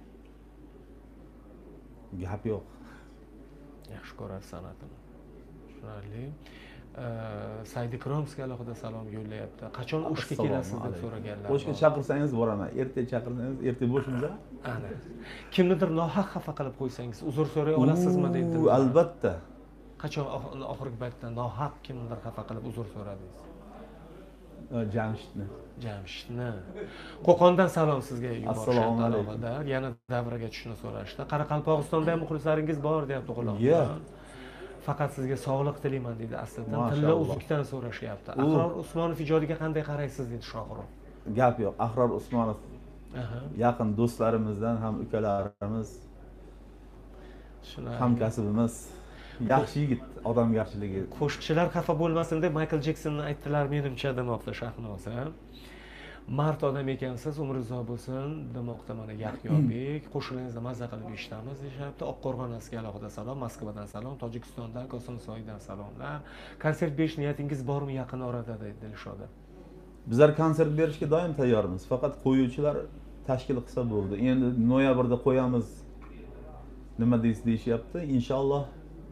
Gap yo'q. Yaxshi ko'rasiz san'atini. Tushunarli. Said Ikromskiy alohida salom yo'llayapti. Qachon O'shga kelasiz deb so'raganlar. O'shga chaqirsangiz boraman. Erta chaqirsangiz, erta bo'shimda. Ana. Kimnidir nohaq xafa qilib qo'ysangiz, uzr so'ray olasizmi deydi. Albatta. Qachon oxirgi paytda nohaq kimdir xafa qilib uzr so'radingiz? Jamshidni. Jamshidni. Qo'qondan salom sizga Assalomu alaykum. yuborishdi. Yana davraga tushishni so'rashdi. Qoraqalpog'istonda ham muxlislaringiz bor, deyapti G'ulom. Yo'q. Faqat sizga sog'liq tilayman deydi aslida. Tilla Mashalloh. uzukdan so'rashyapti. Ahror Usmonov ijodiga qanday qaraysiz deydi Shohruh. Gap yo'q. Ahror Usmonov Aha. yaqin do'stlarimizdan, ham ukalarimiz, Shuni hamkasbimiz. Yaxshi yigit, odamgarchiligi. qo'shiqchilar xafa bo'lmasin deb Michael Jeksonni aytdilar menimcha demoqda Shahnoza. Mard odam ekansiz, umringiz uzoq bo'lsin demoqda mana Yahyobek. Qo'shiqlaringizni mazza qilib eshitamiz deyapti. Oqqo'rg'on askiga alohida salom, Moskvadan salom, Tojikistondan, Kosonsoydan salomlar. Konsert berish niyatingiz bormi yaqin orada deydi Dilshoda. Bizlar konsert berishga doim tayyormiz. Faqat qo'yuvchilar tashkil qilsa bo'ldi. Endi noyabrda qo'yamiz. Nima deyishyapti? Inshaalloh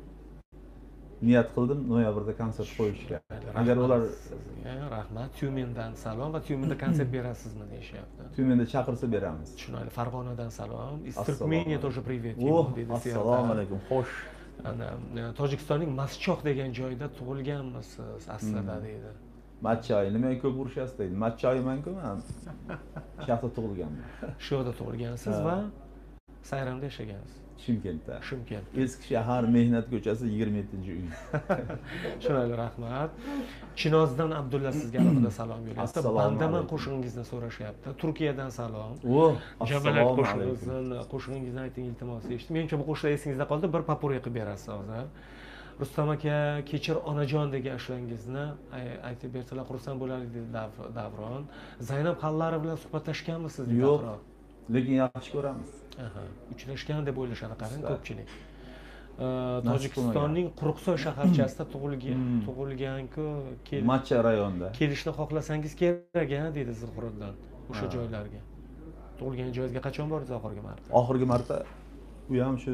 niyat qildim noyabrda konsert qo'yishga. Agar ular sizga rahmat, Tyumendan salom va Tyumenda konsert berasizmi deyishyapti. Tyumenda chaqirsa beramiz. Tushunarli. Farg'onadan salom. Из Assalomu Turkmeniya тоже привет. dedi Assalomu alaykum. Xo'sh. Ana Tojikistonning Maschoq degan joyda tug'ilganmisiz aslida deydi. Matchoy, nimaga ko'p urishasiz deydi. Matchoyman-ku men. Shu yoqda tug'ilganman. Shu yerda tug'ilgansiz Ha. va Sayramda yashagansiz. Chimkentda. Shimkent. Eski shahar Mehnat ko'chasi 27-uy. Tushunarli, rahmat. Chinozdan Abdulla sizga alohida salom yo'llayapti. Assalomu Bandaman alaykum. qo'shig'ingizni so'rashyapti. Turkiyadan salom. Jabalat Assalomu alaykum. qo'shig'ingizni ayting iltimos eshitdim. Menimcha bu qo'shiqlar esingizda qoldi. Bir papuri qilib berasiz hozir. Rustam aka, kechir onajon degan ashularingizni aytib bersalar xursand bo'lardik dedi Davron. Zaynab Xallarov bilan suhbatlashganmisiz dedi Yo'q. Ahror. Lekin yaxshi ko'ramiz. Aha, uchrashgan deb o'ylashadi qarang Usta. ko'pchilik. Tojikistonning Quruqsoy shaharchasida tug'ilgan-ku, Matcha rayonida. kelishni xohlasangiz kerak a dedi Zuhriddin o'sha joylarga. Tug'ilgan joyingizga qachon bordingiz oxirgi marta? Oxirgi marta u ham shu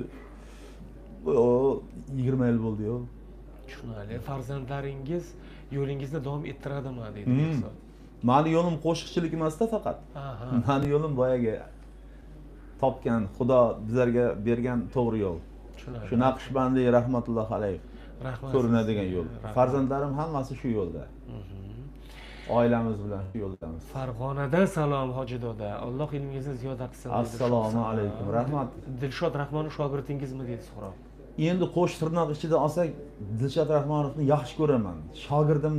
20 yil bo'ldi-yu. Tushunarli. Farzandlaringiz yo'lingizni davom ettiradimi deydi Hmm. Behzod. Mani yo'lim qo'shiqchilik emasda faqat. Aha. Mani yo'lim boyagi topgan, Xudo bizlarga bergan to'g'ri yo'l. Tushunarli. Shu Naqshbandiy rahmatulloh alayh Rahmat. ko'rinadigan yo'l. Rahmat. Farzandlarim hammasi shu yo'lda. Oilamiz bilan shu yo'ldamiz. Farg'onadan salom Hoji doda. Alloh ilmingizni ziyoda qilsin. dedi Assalomu Shohsana. alaykum. Rahmat. Dilshod Rahmonov shogirdingizmi dedi Suhrob. Endi qo'sh tirnoq ichida olsak, Dilshod Rahmonovni yaxshi ko'raman. Shogirdim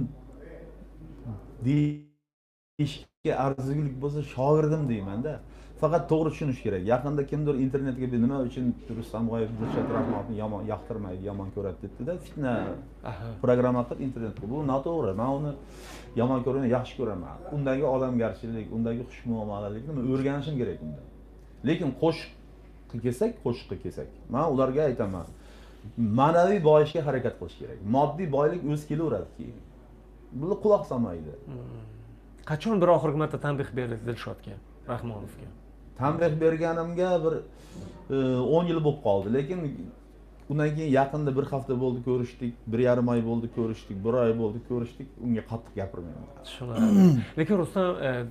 deyishga arzigulik bo'lsa, shogirdim deyman-da. Faqat to'g'ri tushunish kerak. Yaqinda kimdir internetga nima uchun Rustamboyev Dilshod Rahmonovni yomon yoqtirmaydi, yomon ko'radi dedi-da, fitna Aha. programma qilib internetga. Bu noto'g'ri. Men uni yomon ko'raman, yaxshi ko'raman. Undagi odamgarchilik, undagi xushmuomalalikni men o'rganishim kerak unda. Lekin qo'shiqqa kelsak, men ularga aytaman. Ma'naviy boyishga harakat qilish kerak. Moddiy boylik o'zi kelaveradi keyin. Buni quloq solmaydi. Qachon bir oxirgi marta tanbeh berdingiz Dilshodga, Rahmonovga? Tanbeh berganimga bir 10 yil bo'lib qoldi, lekin undan keyin yaqinda bir hafta bo'ldi ko'rishdik, 1,5 oy bo'ldi ko'rishdik, 1 oy bo'ldi ko'rishdik, unga qattiq gapirmayman. Tushunarli. Lekin Rustam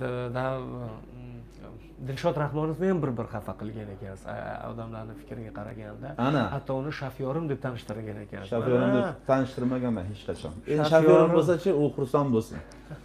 Dilshod Rahmonovni ham bir xafa qilgan ekansiz. Odamlarning fikriga qaraganda, Ana. hatto uni shofyorim deb tanishtirgan ekansiz. Shofyorim deb tanishtirmaganman hech qachon. Endi Shofyorim- shofyorim bo'lsa-chi, u xursand bo'lsin.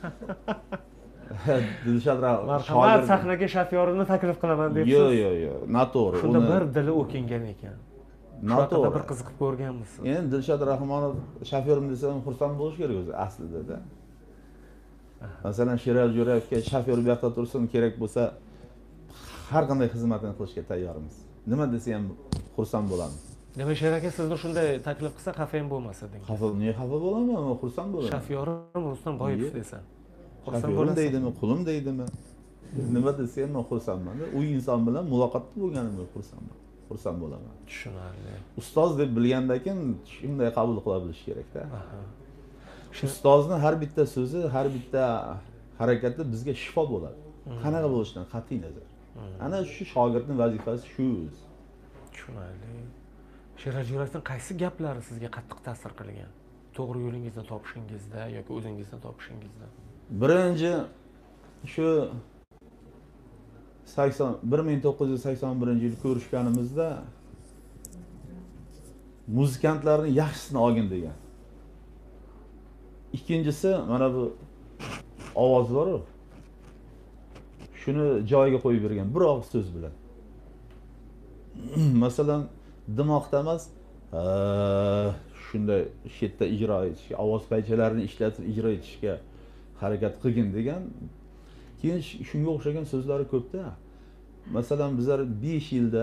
Dilshod Marhamat, sahnaga shofyorimni taklif qilaman debsiz. Yo'q, noto'g'ri. Shunda bir dili o'kingan ekan. Shu haqida bir noto'g'ri. qiziqib ko'rganmisiz? Endi Dilshod Rahmonov shofyorim desam xursand bo'lish kerak o'zi aslida-da. Masalan, Sherali Jo'rayevga shofyor bu yoqda tursin, kerak bo'lsa har qanday xizmatini qilishga tayyormiz. Nima desa ham xursand bo'lamiz. Demak, Sher aka sizni shunday taklif qilsa xafa ham bo'lmas edingiz. Niye xafa bo'laman? Men xursand bo'laman. Shofyorim Rustam Boyevich desa. Xursand Shofyorim bo'lasiz. deydimi, qulim deydimi? Nima desa ham men xursandman. U inson bilan muloqotda bo'lganimga xursand bo'laman. Tushunarli. Ustoz deb bilgandakin shunday qabul qila bilish kerak-da. Aha. Ustozni har bitta so'zi, har bitta harakati bizga shifo bo'ladi. Qanaqa bo'lishidan qat'iy nazar. Ana shu shogirdning vazifasi shu o'zi. Tushunarli. Sherali Jo'rayevning qaysi gaplari sizga qattiq ta'sir qilgan? To'g'ri yo'lingizni topishingizda yoki o'zingizni topishingizda? Birinchi shu 1981-yil ko'rishganimizda muzikantlarning yaxshisini olgin degan. Ikkinchisi mana bu ovoz bor-ku. Shuni joyiga qo'yib bergan bir og'iz so'z bilan. Masalan, dimoqda emas, shunday shetda ijro etishga, ovoz paychalarini ishlatib ijro etishga harakat qilgin degan. Keyin shunga o'xshagan so'zlari ko'pda. Masalan, bizlar 5 yilda,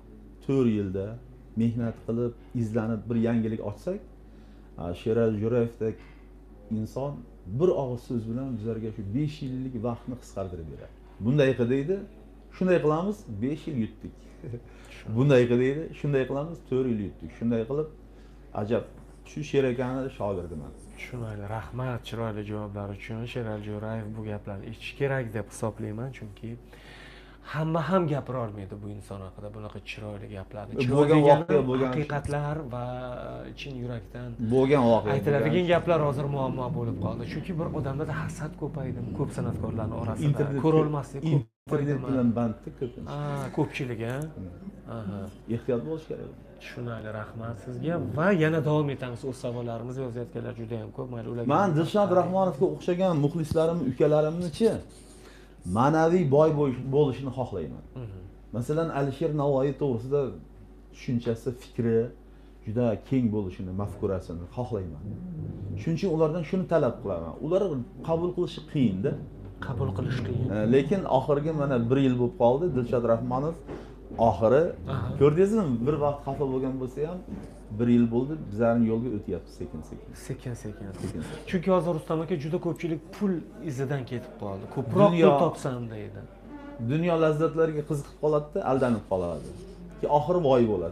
4 yilda mehnat qilib, izlanib bir yangilik ochsak, Sherali Jo'rayevdek inson bir og'iz so'z bilan bizlarga shu 5 yillik vaqtni qisqartirib beradi. Bunday qildi, shunday qilamiz, 5 yil yutdik. Bunday qildi, shunday qilamiz, 4 yil yutdik. Shunday qilib, ajab, shu Sher akani shogirdiman. Tushunayli. Rahmat chiroyli javoblar uchun. Sherali Jo'rayev bu gaplarni eshitish kerak deb hisoblayman, chunki hamma ham gapira olmaydi bu inson haqida bunaqa chiroyli gaplarni. Bo'lgan voqea, bo'lgan haqiqatlar va chin yurakdan bo'lgan voqea. aytiladigan gaplar hozir muammo bo'lib qoldi. Chunki bir odamlarda hasad ko'paydi, ko'p san'atkorlarning orasida. Ko'rolmaslik internet bilan bandlik ko'pincha. Ko'pchilik, Aha. Ehtiyot bo'lish kerak. Tushunayli, rahmat sizga va yana davom etamiz. O'z savollarimizni yozayotganlar juda ham ko'p. Mayli ularga. Men Dilshod Rahmonovga o'xshagan muxlislarim, ukalarimni-chi ma'naviy boy bo'lishini xohlayman. Masalan, Alisher Navoiy to'g'risida tushunchasi, fikri juda keng bo'lishini, mafkurasini xohlayman. Shuning uchun ulardan shuni talab qilaman. Ular qabul qilishi qiyin-da. Qabul qilish qiyin. Lekin oxirgi mana 1 yil bo'lib qoldi Dilshod Rahmonov oxiri. Ko'rdingizmi, bir vaqt xafa bo'lgan bo'lsa ham 1 yil bo'ldi, bizlarning yo'lga o'tyapti sekin-sekin. Sekin-sekin. Chunki hozir Rustam aka juda ko'pchilik pul izidan ketib qoldi. Ko'proq pul topsam deydi. Dunyo lazzatlariga qiziqib qoladi-da, aldanib qoladi. Ki oxiri voy bo'ladi.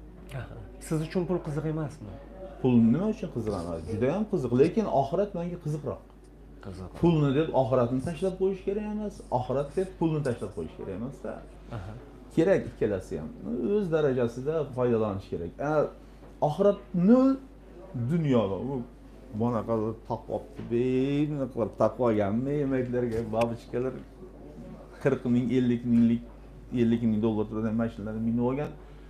Siz uchun pul qiziq emasmi? Pul nima uchun qiziq emas? Juda ham qiziq, lekin oxirat menga qiziqroq. Qiziq. Pulni deb oxiratni tashlab qo'yish kerak emas, oxirat deb pulni tashlab qo'yish kerak emas-da. Kerak ikkalasi ham. O'z darajasida foydalanish kerak. Oxirat nol, dunyoda u bunaqa taqvobni beyni qilib taqvoganmi, yemeklarga babushkalar 40 ming, 50 minglik, 50 ming dollar turgan mashinalarni minib olgan.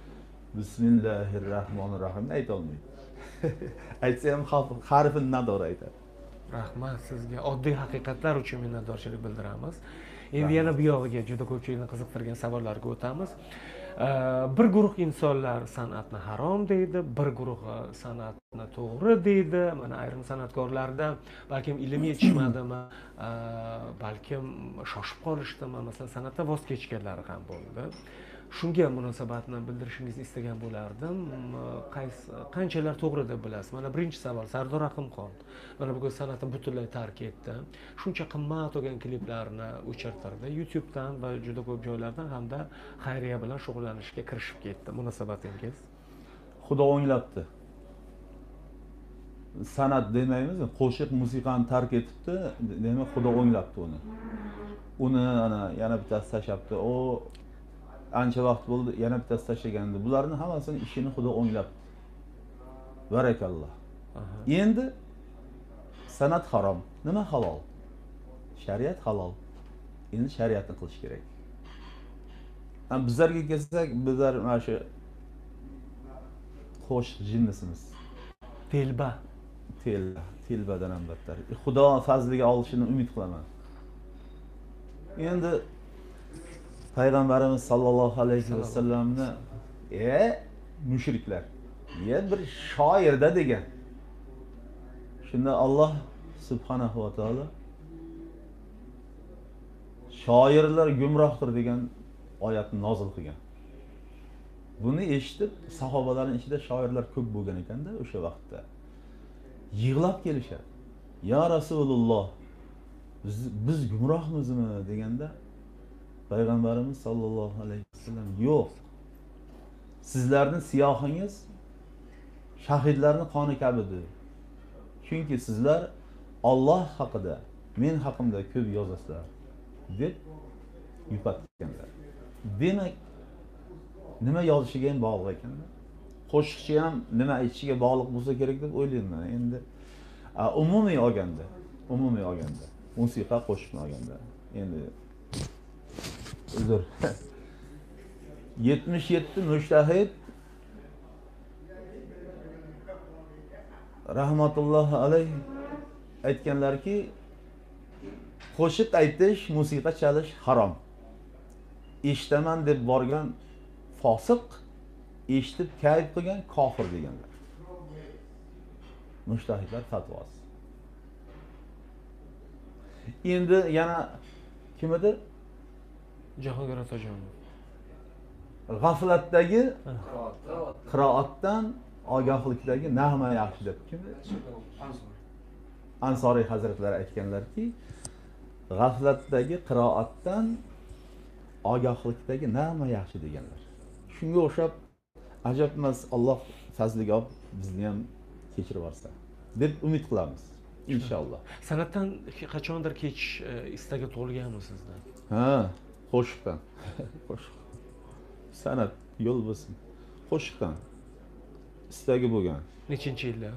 Bismillahirrohmanirrohim ayta olmaydi. Aytsa ham harfini nador aytadi. Rahmat sizga. Oddiy haqiqatlar uchun minnatdorchilik bildiramiz. Endi yana bu yog'iga juda ko'pchilikni qiziqtirgan savollarga o'tamiz. Bir guruh insonlar san'atni harom deydi, bir guruh san'atni to'g'ri deydi. Mana ayrim san'atkorlarda balkim ilm yetishmadimi, balkim shoshib qolishdimi, masalan san'atdan voz kechganlar ham bo'ldi. Shunga munosabatni bildirishingizni istagan bo'lardim. Qanchalar to'g'ri deb bilasiz? Mana birinchi savol, Sardor Rahimxon. Mana bugun san'atni butunlay tark etdi. Shuncha qimmat bo'lgan kliplarni o'chirtirdi YouTube'dan va juda ko'p joylardan hamda xayriya bilan shug'ullanishga kirishib ketdi. Munosabatingiz? Xudo o'nglabdi. San'at demaymiz, qo'shiq musiqani tark etibdi, demak Xudo o'nglabdi uni. Uni ana yana bittasi tashlabdi. O ancha vaqt bo'ldi, yana bittasi tashlagandi. Bularning hammasini ishini Xudo o'nglabdi. Barakalloh. Endi san'at harom, nima halol? Shariat halol. Endi shariatni qilish kerak. Bizlarga kelsak, bizlar mana shu qo'shiq jinnisimiz. Telbadan ham battar. Xudo fazliga olishini umid qilaman. Endi Payg'ambarimiz sallallohu alayhi vasallamni mushriklar, bir shoirda degan. Shunda Alloh subhanahu va taolo shoirlar gumrohdir degan oyatni nozil qilgan. Buni eshitib, sahobalarning ichida shoirlar ko'p bo'lgan ekanda o'sha vaqtda. Yig'lab kelishadi. Ya Rasululloh, biz gumrohmizmi deganda Payg'ambarimiz sallallohu alayhi vasallam yo'q. Sizlarning siyohingiz shahidlarning qoni kabidir. Chunki sizlar Alloh haqida, men haqimda ko'p yozasizlar deb yupatganlar. Demak, nima yozishiga ham bog'liq ekanda. Qo'shiqchi ham nima aytishiga bog'liq bo'lsa kerak deb o'ylayman. Endi umumiy olganda, musiqa qo'shiqni olganda, endi uzr 77 mushtahid rahmatullohi alayh aytganlarki, qo'shiq aytish, musiqa chalish harom. Eshitaman deb borgan fosiq, eshitib kayf qilgan kofir deganlar. Mujtahidlar fatvosi. Endi yana kim edi? Jahongir Otajonov. G'aflatdagi qiroatdan ogohlikdagi nag'ma yaxshi deb kim? Ansoriy hazratlari aytganlarki, g'aflatdagi qiroatdan ogohlikdagi nag'ma yaxshi deganlar. Shunga o'xshab ajab emas, Alloh fazliga olib bizni ham kechirib yuborsa deb umid qilamiz inshaalloh. San'atdan qachondir kechish istagi tug'ilganmi sizda? Ha, qo'shiqdan. Qo'shiq. San'at yo'l bo'lsin. Qo'shiqdan istagi bo'lgan. Nechinchi yilda?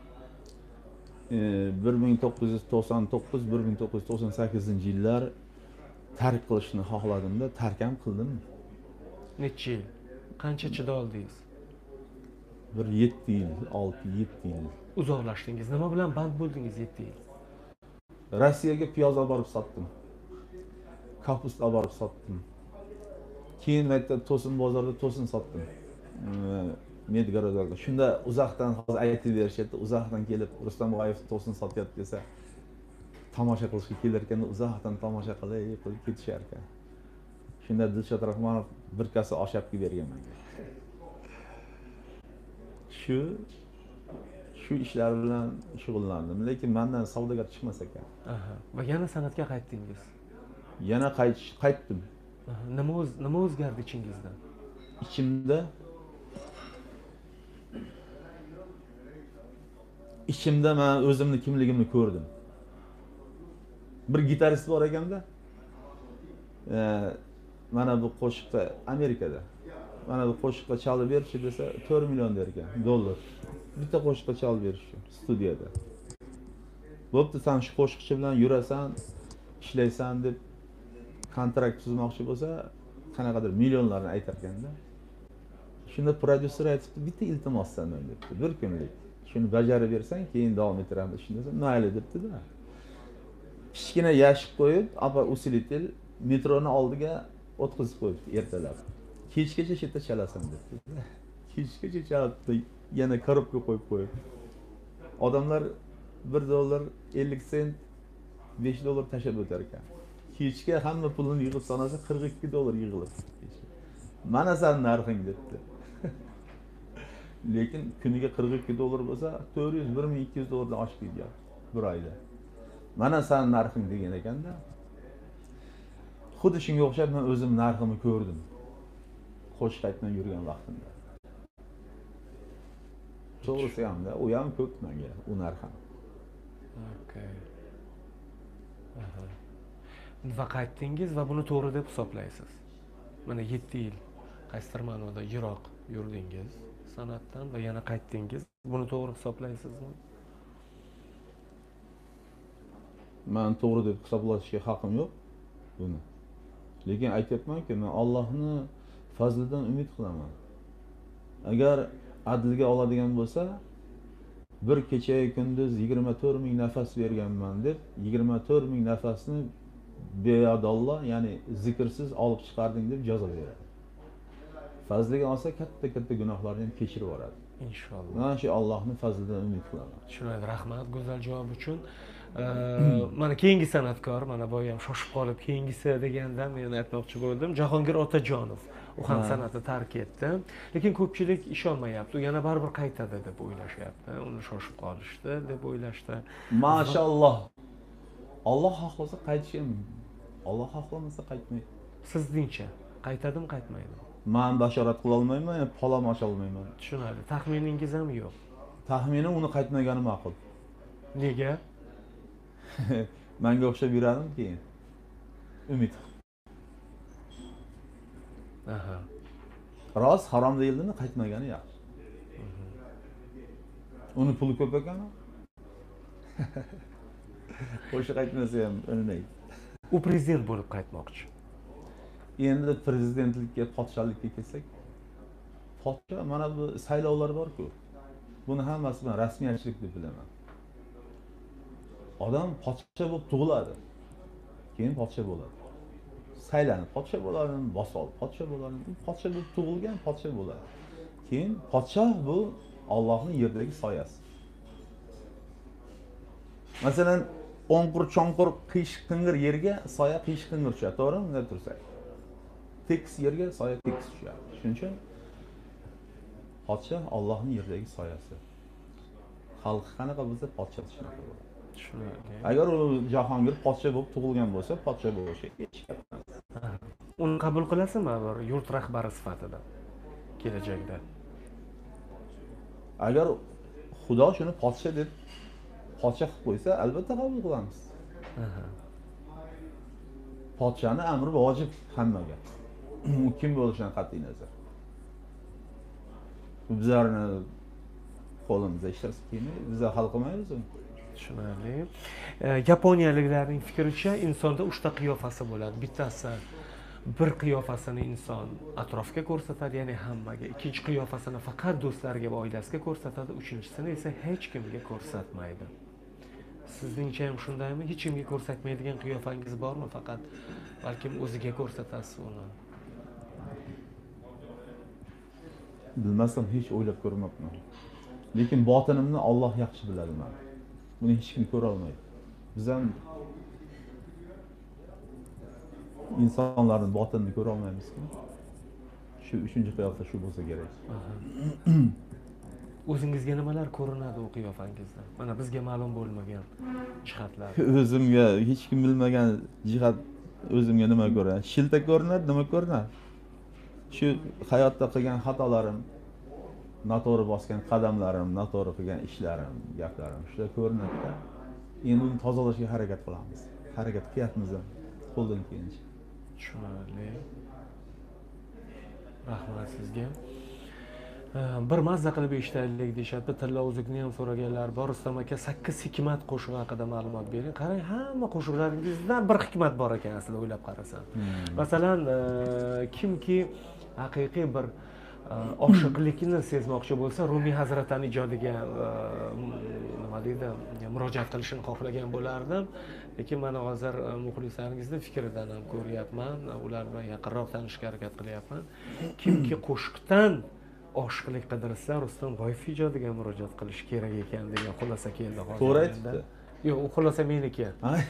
1999-1998 tark qilishni xohladim-da, tark ham qildim. Necha yil? Qancha chida oldingiz? Bir 7 yil, 6-7 yil. Uzoqlashdingiz. Nima bilan band bo'ldingiz 7 yil? Rossiyaga piyoz olib borib sotdim. Kapust olib borib sotdim. Keyin maytda To'sin bozorda to'sin sotdim. Medgarodda. Shunda uzoqdan hozir aytib berishadi, uzoqdan kelib Rustam G'oyev to'sin sotyapti desa, tomosha qilishga kelar ekan, uzoqdan tomosha qilib ketishar ekan. Shunda Dilshod Rahmonov bir kasa osh olib bergan menga. Shu ishlar bilan shug'ullandim, lekin mendan savdogar chiqmas ekan. Aha. Va yana san'atga qaytdingiz. Yana qaytdim. Nima o'zgardi ichingizda? Ichimda men o'zimni kimligimni ko'rdim. Bir gitarist bor ekanda, mana bu qo'shiqda Amerikada, mana bu qo'shiqqa chalib berish desa 4 million der ekan dollar. Bitta qo'shiqqa chalib berish studiyada. Bo'pti, sen shu qo'shiqchi bilan yurasan, ishlaysan deb kontrakt tuzmoqchi bo'lsa, qanaqadir millionlarni aytar ekanda. Shunda prodyuser aytibdi, bitta iltimos sendan debdi, bir kunlik. Shuni bajarib bersang, keyin davom ettiramiz ishni desa, mayli debdi-da. Kichkina yashik qo'yib, apa usilitel metroni oldiga o'tkazib qo'yibdi ertalab. Kechgacha shu yerda chalasan debdi. Kechgacha chalibdi, yana korobka qo'yib qo'yib. Odamlar $1.50 $5 tashab o'tar ekan. Kechga hamma pulini yig'ib sanasa $42 yig'ilib. Mana sen narxing debdi. Lekin kuniga $42 bo'lsa, $400-1200 dan oshib ketgan bir oyda. Mana sen narxing degan ekanda. Xuddi shunga o'xshab men o'zim narximni ko'rdim. Qo'shiq aytmay yurgan vaqtimda. To'g'risi hamda, u ham ko'p menga, u narx ham. Okay. Aha. Va qaytdingiz va buni to'g'ri deb hisoblaysiz. Mana 7 yil qaysidir ma'noda yiroq yurdingiz san'atdan va yana qaytdingiz. Buni to'g'ri hisoblaysizmi? Men to'g'ri deb hisoblashga haqqim yo'q buni. Lekin aytyapman-ki, men Allohni fazlidan umid qilaman. Agar adliga oladigan bo'lsa, bir kecha kunduz 24 ming nafas berganman deb 24 ming nafasni beadollah, ya'ni zikrsiz olib chiqarding deb jazo beradi. Fazliga olsa katta gunohlarni ham kechirib yuboradi. Inshaalloh. Men shu Allohning fazlidan umid qilaman. Tushunadi, rahmat go'zal javob uchun. Mana keyingi san'atkor, mana bu ham shoshib qolib keyingisi deganda men aytmoqchi bo'ldim. Jahongir Otajonov. U ham san'atni tark etdi. Lekin ko'pchilik ishonmayapti. U yana baribir qaytadi deb o'ylashyapti. Uni shoshib qolishdi deb o'ylashdi. Mashalloh. Alloh xohlasa qaytishi mumkin. Alloh xohlamasa qaytmaydi. Sizningcha qaytadimi, qaytmaydimi? Men bashorat qila olmayman, palom ocha olmayman. Tushunadi. Taxminingiz ham yo'q. Taxminim uni qaytmagani ma'qul. Nega? Menga o'xshab yuradim keyin. Umid. Aha. Rost harom deyildimi, qaytmagani yaxshi. Uni puli ko'p ekan. Qo'shiq aytmasa ham o'lmaydi. U prezident bo'lib qaytmoqchi. Endi prezidentlikka, podshohlikka kelsak, podsho mana bu saylovlar bor-ku. Buni hammasi bilan rasmiyatchilik deb bilaman. Odam podsho bo'lib tug'iladi. Keyin podsho bo'ladi. Saylanib podsho bo'ladi, bosol podsho bo'ladi. Podsho bo'lib tug'ilgan podsho bo'ladi. Keyin podsho bu Allohning yerdagi soyasi. Masalan, o'nqir chonqir qiyshiq qing'ir yerga soya qiyshiq qing'ir tushadi, to'g'rimi? Bunday tursak. Tekis yerga soya tekis tushadi. Shuning uchun podsho Allohning yerdagi soyasi. Xalqi qanaqa bo'lsa, podsho shunaqa bo'ladi. Tushunarli. Agar u Jahongir podsho bo'lib tug'ilgan bo'lsa, podsho bo'lishi hech gap emas. Uni qabul qilasizmi bir yurt rahbari sifatida kelajakda? Agar Xudo shuni podsho deb podsho qilib qo'ysa, albatta qabul qilamiz. Podshoni amri vojib hammaga. U kim bo'lishidan qat'iy nazar. Bizlarni qo'limizda hech narsa kelmaydi, biz hal qilmaymiz uni. Tushunarli. Yaponiyaliklarning fikricha insonda 3 ta qiyofasi bo'ladi. Bittasi bir qiyofasini inson atrofga ko'rsatadi, ya'ni hammaga. Ikkinchi qiyofasini faqat do'stlariga va oilasiga ko'rsatadi, uchinchisini esa hech kimga ko'rsatmaydi. Sizningcha ham shundaymi? Hech kimga ko'rsatmaydigan qiyofangiz bormi? Faqat balkim o'ziga ko'rsatasiz uni. Bilmasam hech o'ylab ko'rmabman. Lekin botinimni Alloh yaxshi biladi men. Buni hech kim ko'ra olmaydi. Biz ham insonlarning botinini ko'ra olmaymiz-ku. Shu 3-qiyofa shu bo'lsa kerak. O'zingizga nimalar ko'rinadi u qiyofangizda? Mana bizga ma'lum bo'lmagan jihatlar. O'zimga hech kim bilmagan jihat o'zimga nima ko'rinadi? Shilta ko'rinadi, nima ko'rinadi? Shu hayotda qilgan xatolarim, noto'g'ri bosgan qadamlarim, noto'g'ri qilgan ishlarim, gaplarim shular ko'rinadi-da. Endi uni tozalashga harakat qilamiz. Harakat qilyapmiz ham qo'ldan kelgancha. Tushunarli. Rahmat sizga. Bir mazza qilib eshitaylik deyishadi. Tilla uzukni ham so'raganlar bor. Rustam aka 8 hikmat qo'shig'i haqida ma'lumot bering. Qarang, hamma qo'shiqlaringizdan bir hikmat bor ekan aslida o'ylab qarasam. Masalan, kimki haqiqiy bir oshiqlikni sezmoqchi bo'lsa, Rumiy hazratani ijodiga nima deydi, murojaat qilishini xohlagan bo'lardim. Lekin mana hozir muxlislaringizning fikridan ham ko'ryapman, ular bilan yaqinroq tanishishga harakat qilyapman. Kimki qo'shiqdan oshiqlik qidirsa, Rustam G'oyev ijodiga murojaat qilish kerak ekan degan xulosa keldi hozir. To'g'ri aytibdi. Yo'q, u xulosa meniki.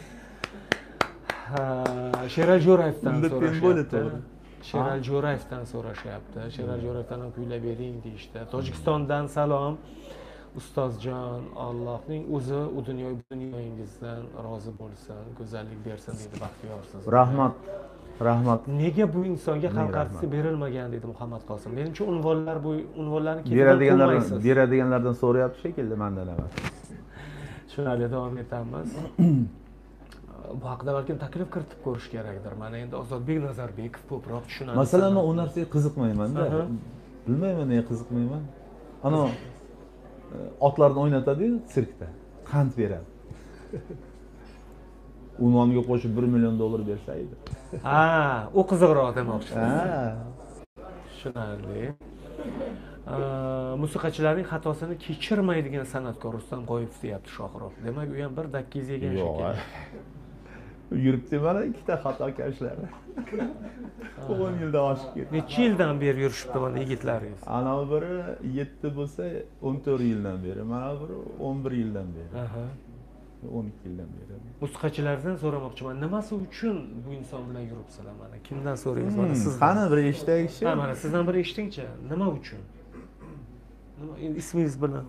Sherali Jo'rayevdan so'rashyapti. Sherali Jo'rayevdan so'rashyapti. Sherali Jo'rayevdan ham kuylab bering deyishdi. Tojikistondan salom. Ustozjon, Allohning o'zi u dunyoyingizdan rozi bo'lsin, go'zallik bersin deydi Baxtiyorsiz. Rahmat. Rahmat. Nega bu insonga xalq artisti berilmagan dedi Muhammad Qosim. Menimcha unvonlarni beradiganlardan so'rayapti shekilli, mendan emas. Tushunarli, davom etamiz. Bu haqida balkim taklif kiritib ko'rish kerakdir. Mana endi Ozodbek Nazarbekov ko'proq tushunadi. Masalan, men u narsaga qiziqmayman-da. Bilmayman nega qiziqmayman. Ana otlarni o'ynatadi-yu sirkda. Qand beradi. Unvoniga qo'shib $1 million bersa edi. Ha, u qiziqroq demoqchi. Ha. Tushunarli. Musiqachilarning xatosini kechirmaydigan san'atkor Rustam G'oyev deyapti Shohroq. Demak, u ham bir dakkiz yegan shekilli. Yuribdi mana ikkita xatokashlar. 10 yildan oshib ketdi. Necha yildan beri yurishibdi mana yigitlaringiz? Ana biri 7 bo'lsa 14 yildan beri, mana biri 11 yildan beri. 12 yildan beri. Musiqachilardan so'ramoqchiman, nimasi uchun bu inson bilan yuribsizlar mana? Kimdan so'raymiz mana sizdan? Qani bir eshitaylikchi. Ha, mana sizdan bir eshitingchi. Nima uchun? Nima ismingiz bilan?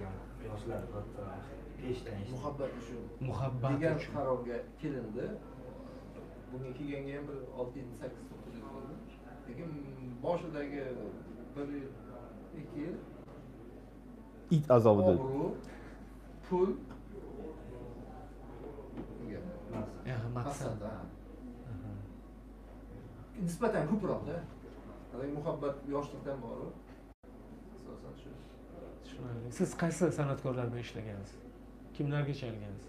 Muhabbat uchun. Muhabbat degan uchun. qarorga kelindi. Bunga kelganga ham bir 6, 7, 8, 9 yil bo'ldi. Lekin boshidagi 1 yil, 2 yil It azobida. obro', pul Maqsad. Nisbatan ko'proqda. Hali muhabbat yoshlikdan bor. Asosan shu. Tushunarli. Siz qaysi san'atkorlar bilan ishlagansiz? Kimlarga chalgansiz?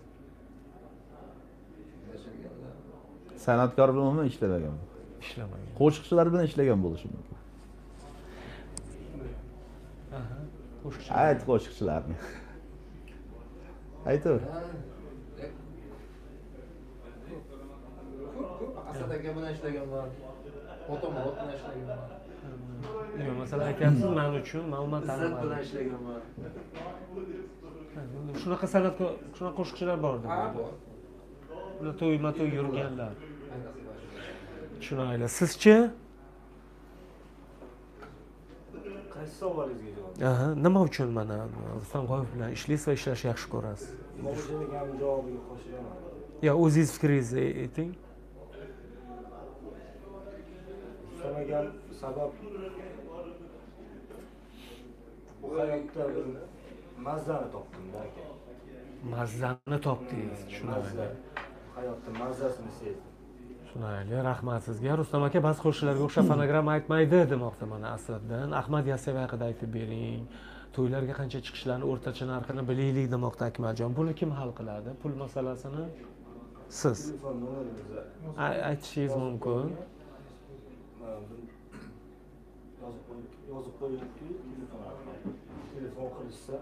Yashaganlar. San'atkor bilan ishlamagan. Ishlamagan. Qo'shiqchilar bilan ishlagan bo'lishi mumkin. qo'shiqchi. ayt qo'shiqchilarni. Aytib. Ko'p Asad aka bilan ishlaganman. Otomot bilan ishlaganman. Yo'q, masalan aytyapsiz, men uchun ma'lumot Izzat tanimadim. bilan ishlaganman. Shunaqa san'atga, shunaqa qo'shiqchilar bor Ha, dedi. bor. Ular to'yma-to'y yurganlar. Ayniqsa boshqa. Tushunayli. Sizchi? Qaysi savolingizga javob? Aha, nima uchun mana Rustam G'oyev bilan ishlaysiz va ishlashni yaxshi ko'rasiz? Mo'jizaning ham javobiga qo'shilaman. Yo, o'zingiz fikringizni ayting. So'ragan sabab bu hayotda bir mazzani topdim-da aka. Mazzani topdingiz, tushunayli. Hayotda mazzasini sezdim. Tushunayli, rahmat sizga. Rustam aka ba'zi qo'shiqlarga o'xshab fonogramma aytmaydi demoqda mana Asaddan. Ahmad Yasayev haqida aytib bering. To'ylarga qancha chiqishlarni o'rtacha narxini bilaylik demoqda Akmaljon. Buni kim hal qiladi? Pul masalasini siz Telefon nomeringizni aytishingiz mumkin. yozib qo'yibdi, telefon qilishsa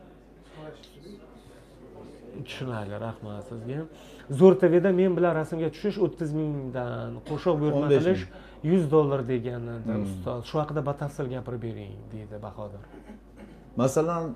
Tushunayli, rahmat sizga. Zo'r TVda men bilan rasmga tushish 30 mingdan, qo'shiq buyurtma 15 qilish 100 dollar deganida ustoz. Shu haqida batafsil gapirib bering, deydi Bahodir. Masalan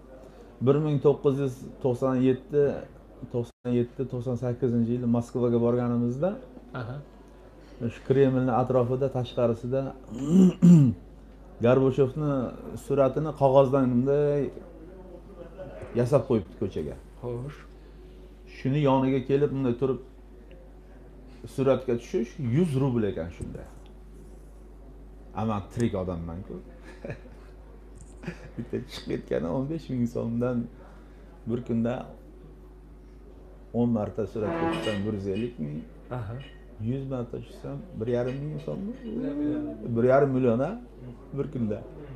1997-98-yili Moskvaga borganimizda Aha. shu Kremlning atrofida tashqarisida Gorbachevni suratini qog'ozdan bunday yasab qo'yibdi ko'chaga. Xo'sh. Shuni yoniga kelib bunday turib suratga tushish 100 rubl ekan shunda. Aman tirik odamman-ku. Bitta chiqib ketgani 15 ming so'mdan bir kunda 10 marta suratga tushsam 150 ming. Aha. 100 marta tushsam 1,5 ming so'mmi? 1,5 million ha? Bir kunda.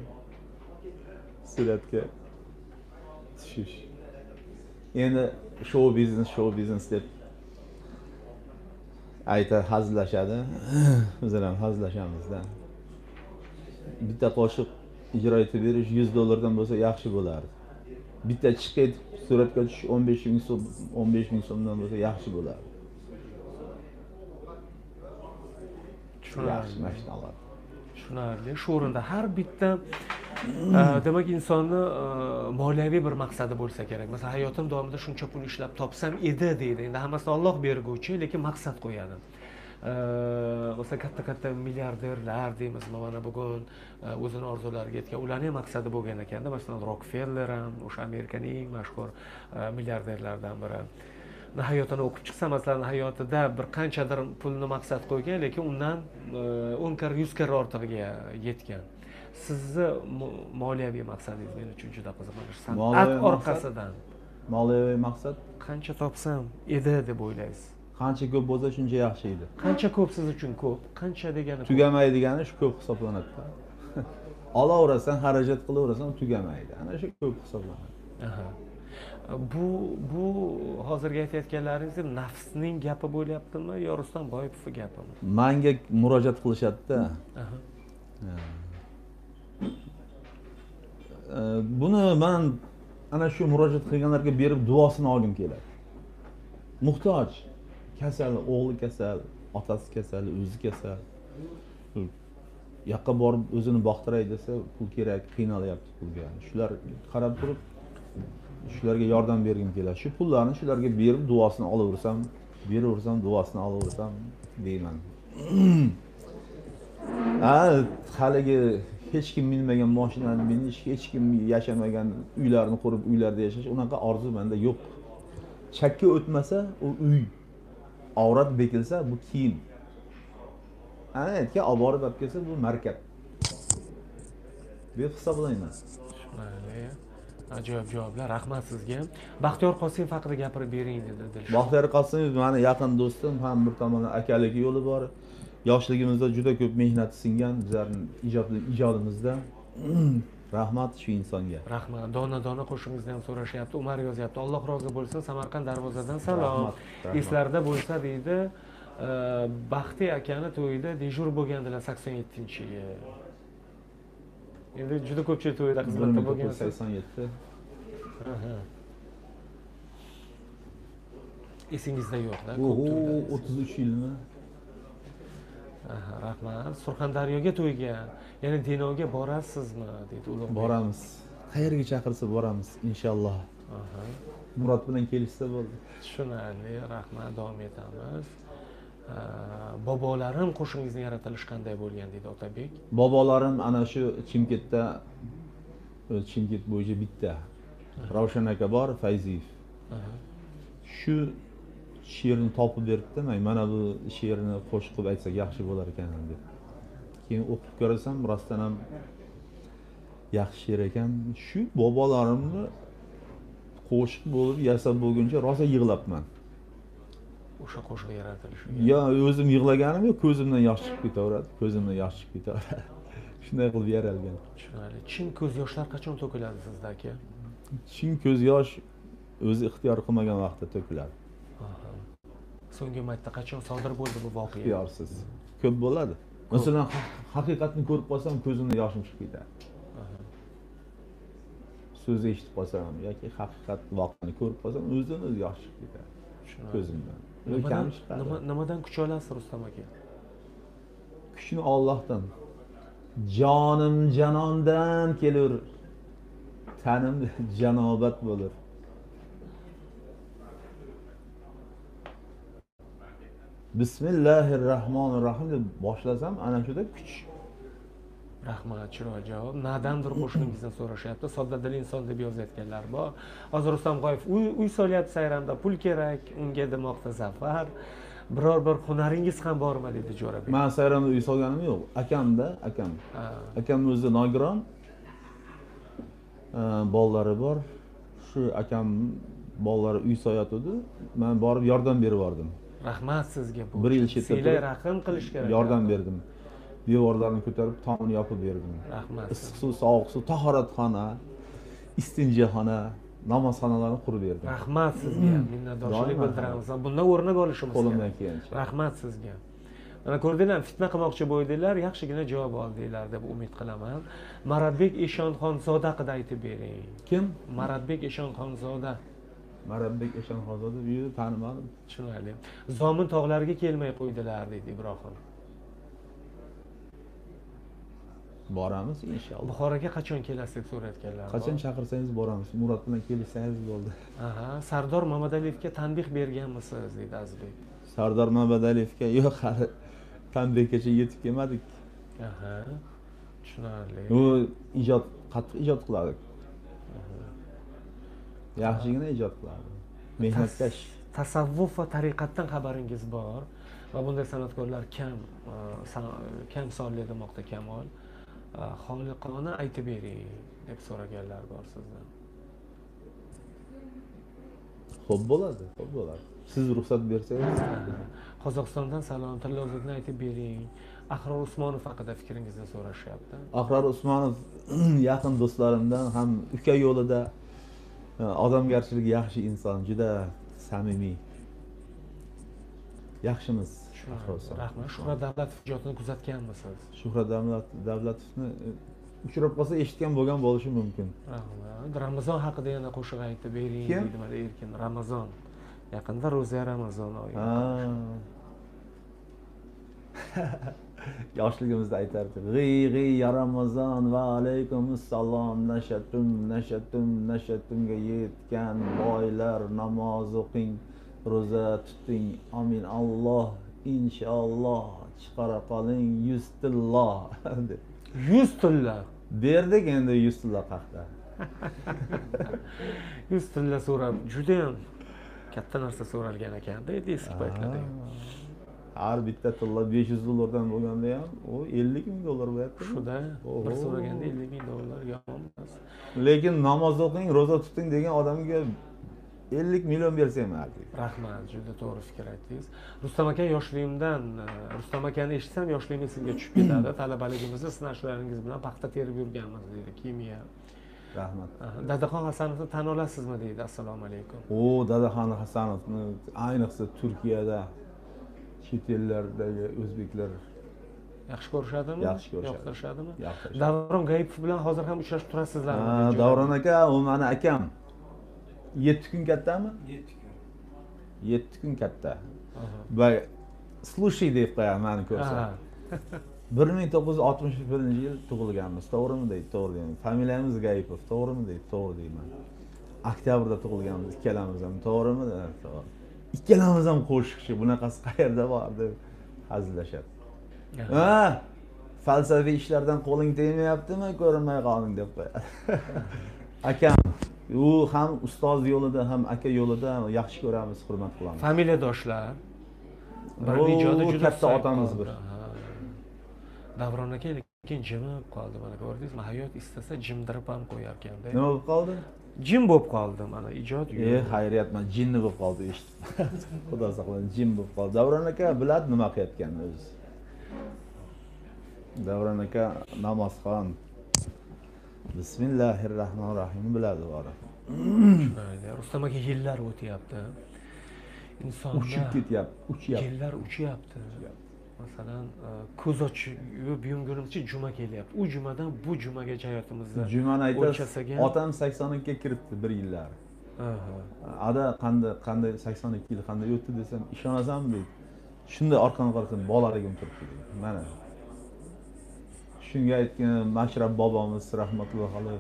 Suratga tushish. Endi show biznes deb hazillashadi. Biz ham hazillashamiz-da. Bitta qo'shiq ijro etib berish 100 dollardan bo'lsa yaxshi bo'lardi. Bitta chiqib suratga tushish 15 ming so'mdan bo'lsa yaxshi bo'lardi. Yaxshi mashinalar. Tushunarli. Shu o'rinda har bitta demak insonni moliyaviy bir maqsadi bo'lsa kerak. Masalan, hayotim davomida shuncha pul ishlab topsam edi deydi. Endi hammasini Alloh berguvchi, lekin maqsad qo'yadi. O'sha katta milliarderlar deymiz, mana bugun o'zini orzulariga yetgan, ularning maqsadi bo'lgan ekanda. Masalan, Rockefeller ham o'sha Amerikaning eng mashhur milliarderlardan biri. Hayotini o'qib chiqsa, masalan, hayotida bir qanchadir pulni maqsad qo'ygan, lekin undan 10 karra 100 karra ortig'iga yetgan. Sizni moliyaviy maqsadingiz men uchun juda qiziqarli. San'at orqasidan Moliyaviy maqsad qancha topsam edi deb o'ylaysiz? qancha ko'p bo'lsa shuncha yaxshi edi. Qancha ko'p siz uchun ko'p? Qancha degani ko'p? Tugamaydigani shu ko'p hisoblanadi. Olaverasan, xarajat qilaverasan, tugamaydi. Ana shu ko'p hisoblanadi. Aha. Bu hozirgi aytayotganlaringiz nafsning gapi bo'lyaptimi yo Rustam G'oyevov gapimi? Menga murojaat qilishadi-da. Aha. Buni men ana shu murojaat qilganlarga berib duosini olgim keladi. Muhtoj, kasal, o'g'li kasal, otasi kasal, o'zi kasal. Yoqqa borib o'zini boqtiray desa, pul kerak, qiynalyapti pulga. Shular qarab turib shularga yordam bergim keladi. Shu pullarni shularga berib duosini olaversam, beraversam, duosini olaversam deyman. Haligi hech kim minmagan mashinani minish, hech kim yashamagan uylarni qurib, uylarda yashash, unaqa orzu menda yo'q. Chakka o'tmasa, u uy. Avrat bekilsa, bu kiyim. Ana aytgan olib borib olib kelsa, bu markab. deb hisoblayman. Mayli. Ajoyib javoblar. Rahmat sizga. Baxtiyor Qosimov haqida gapirib bering dedi Dilshod. Baxtiyor Qosimov meni yaqin do'stim, ham bir tomondan akalik yo'li bor. Yoshligimizda juda ko'p mehnat singan bizlarning ijodimizda. Rahmat shu insonga. Rahmat. Dona qo'shingizni ham so'rashyapti. Umar yozyapti. Alloh rozi bo'lsin. Samarqand darvozadan salom. Eslarida bo'lsa deydi, Baxtiy akani to'yida dejur bo'lgandilar 87-yil. Endi juda ko'pchilik to'yda xizmatda bo'lgansiz. 1987. Aha. Esingizda yo'q-da, ko'p Oho, to'ylar. 33 yilmi? Aha, rahmat. Surxondaryoga to'yga, ya'ni Denovga borasizmi dedi Ulug'bek. Boramiz. Qayerga chaqirsa boramiz inshaalloh. Aha. Murod bilan kelishsa bo'ldi. Tushunarli, rahmat, davom etamiz. Bobolarim qo'shiningizni yaratilishi qanday bo'lgan deydi Otabek. Bobolarim ana shu Chimkentda, Chimkent bo'yicha bitta. Ravshan aka bor, Fayziyev. Aha. Shu she'rni topib beribdi, mana bu she'rni qo'shiq qilib aytsak yaxshi bo'lar ekan deb. Keyin o'qib ko'rsam, rostdan ham yaxshi she'r ekan. Shu bobolarimni qo'shiq bo'lib yasab bo'lguncha rosa yig'labman. O'sha qo'shiq yaratilishi. Ya o'zim yig'laganim yo'q, ko'zimdan yosh chiqib ketaveradi, ko'zimdan yosh chiqib ketaveradi. Shunday qilib yaralgan. Tushunarli. Chin ko'z yoshlar qachon to'kiladi sizda aka? Chin ko'z yosh o'zi ixtiyor qilmagan vaqtda to'kiladi. Aha. So'nggi marta qachon sodir bo'ldi bu voqea? Ixtiyorsiz. Ko'p bo'ladi. Masalan, haqiqatni ko'rib qolsam ko'zimdan yoshim chiqib ketadi. Aha. So'z eshitib qolsam yoki haqiqat voqeani ko'rib qolsam o'zidan o'zi yosh chiqib ketadi Tushunarli. ko'zimdan. Nimadan kuch olasiz Rustam aka? Kuchni Allohdan. Jonim janondan kelur. Tanim janobat bo'lur. Bismillahirrohmanirrohim deb boshlasam ana shuda kuch. Rahmat, chiroyli javob. Nadandir qo'shiningizni so'rashyapti. Soddadil inson deb yozayotganlar bor. Hozir Rustam G'oyev uy solyapti sayramda, pul kerak, unga demoqda Zafar. Biror bir hunaringiz ham bormi dedi Jo'rabek. Men sayramda uy solganim yo'q. Akamda, akam. Ha. Akam o'zi nogiron. Bolalari bor. Shu akam bolalari uy soyatdi. Men borib yordam berib yubordim. Rahmat sizga bu. Bir yil chetda Sizlar turib rahim qilish kerak. yordam berdim. Devorlarni ko'tarib, tomini yopib berdim. Rahmat. Issiq suv, sovuq suv, tahoratxona, istinjaxona, namozxonalarni qurib berdim. Rahmat sizga. Minnatdorchilik bildiramiz. Bundan o'rnak olishimiz kerak. Qo'limdan kelgancha. Rahmat sizga. Mana ko'rdinglar, fitna qilmoqchi bo'ldinglar, yaxshigina javob oldinglar deb umid qilaman. Maratbek Eshonxonzoda haqida aytib bering. Kim? Maratbek Eshonxonzoda. Marabbek Eshonxonzoda bu yerni tanimadim. Tushunarli. Zomin tog'lariga kelmay qo'ydilar deydi Ibrohim. Boramiz inshaalloh. Buxoroga qachon kelasiz deb so'rayotganlar. Qachon chaqirsangiz boramiz. Murod bilan kelishsangiz bo'ldi. Aha, Sardor Mamadaliyevga tanbeh berganmisiz deydi Azizbek. Sardor Mamadaliyevga yo'q, hali tanbehgacha yetib kelmadik. Aha. Tushunarli. U qattiq ijod qiladi. Yaxshigina ijod qiladi. Mehnatkash. Tasavvuf va tariqatdan xabaringiz bor va bunday san'atkorlar kam sonli demoqda Kamol. Xoliqona aytib bering deb so'raganlar bor sizdan. Xo'p bo'ladi, xo'p bo'ladi. Siz ruxsat bersangiz. Qozog'istondan salom, Tillo'zlikni aytib bering. Ahror Usmonov haqida fikringizni so'rashyapti. Ahror Usmonov yaqin do'stlarimdan, ham uka yo'lida odamgarchiligi yaxshi inson, juda samimiy. Yaxshimiz. Rahmat. Shuhrat Davlatov ijodini kuzatganmisiz? Shuhrat Davlatovni uchrab qolsa eshitgan bo'lgan bo'lishi mumkin. Rahmat. Ramazon haqida yana qo'shiq aytib bering deydi mana Erkin. Ramazon. Yaqinda ro'za Ramazon oyi. Yoshligimizda aytardi. G'iy ya Ramazon va alaykum assalom, nashatumga yetgan boylar, namoz o'qing, ro'za tuting, amin Alloh, inshaalloh chiqara qoling 100 tilla. 100 tilla. Berdik endi 100 tilla haqda. 100 tilla so'rab, juda ham katta narsa so'ralgan ekan-da eski paytlarda. Har bitta tilla 500 dollardan bo'lganda ham u 50 ming dollar bo'lyapti. Shuda bir so'raganda 50 ming dollar yomon emas. Lekin namoz o'qing, ro'za tuting degan odamga 50 million bersa ham aqli. Rahmat, juda to'g'ri fikr aytdingiz. Rustam aka, yoshligimdan, Rustam akani eshitsam yoshligim esimga tushib ketadi. Talabaligimizda sinashlaringiz bilan paxta terib yurganmiz deydi, kimyo. Rahmat. Dadaxon Hasanovni tan olasizmi deydi. Assalomu alaykum. Dadaxon Hasanovni ayniqsa Turkiyada chet ellardagi o'zbeklar Yaxshi ko'rishadimi? Yaxshi ko'rishadi. Yoqtirishadimi? Yoqtirishadi. Davron G'ayipov bilan hozir ham uchrashib turasizlarmi? Davron aka, u mani akam. 7 kun kattami? 7 kun. 7 kun katta. Va slushey deb qo'yaman mani ko'rsa. 1961-yil tug'ilganmiz, to'g'rimi deydi? To'g'ri deyman. Familiyamiz G'ayipov, to'g'rimi deydi? To'g'ri deyman. Oktyabrda tug'ilganmiz ikkalamiz ham, to'g'rimi? To'g'ri. Ikkalamiz ham qo'shiqchi, bunaqasi qayerda bor deb hazillashadi. Ha, falsafiy ishlardan qo'ling tegmayaptimi, ko'rinmay qolding deb qo'yadi. Akam, u ham ustoz yo'lida, ham aka yo'lida yaxshi ko'ramiz, hurmat qilamiz. Familiyadoshlar. Birini ijodi juda katta otamiz bir. Davron aka lekin jimib qoldi, mana ko'rdingizmi? Hayot istasa jimdirib ham qo'yar ekanda. Nima bo'lib qoldi? Jim bo'lib qoldi, mana ijod yo'q. Xayriyat, men jinni bo'lib qoldi eshitib. Xudo saqlasin, jin bo'lib qoldi. Davron aka biladi nima qilayotganini o'zi. Davron aka namozxon. Bismillahirrohmanirrohim biladi bor. Rustam aka yillar o'tyapti. Insonlar Uchib ketyapti, uchyapti. yillar uchyapti. Masalan, ko'z ochib yumgunimcha juma kelyapti. U jumadan bu jumagacha hayotimizda Jumani aytasiz. o'lchasagan. Otam 82 ga kiribdi bir yillar. Aha. Ada qanday 82 yil qanday o'tdi desam, ishonasanmi deydi. Shunda orqan-orqan bolaligim turibdi deydi. Mana. Shunga aytgan Mashrab bobomiz rahmatullohi alayh.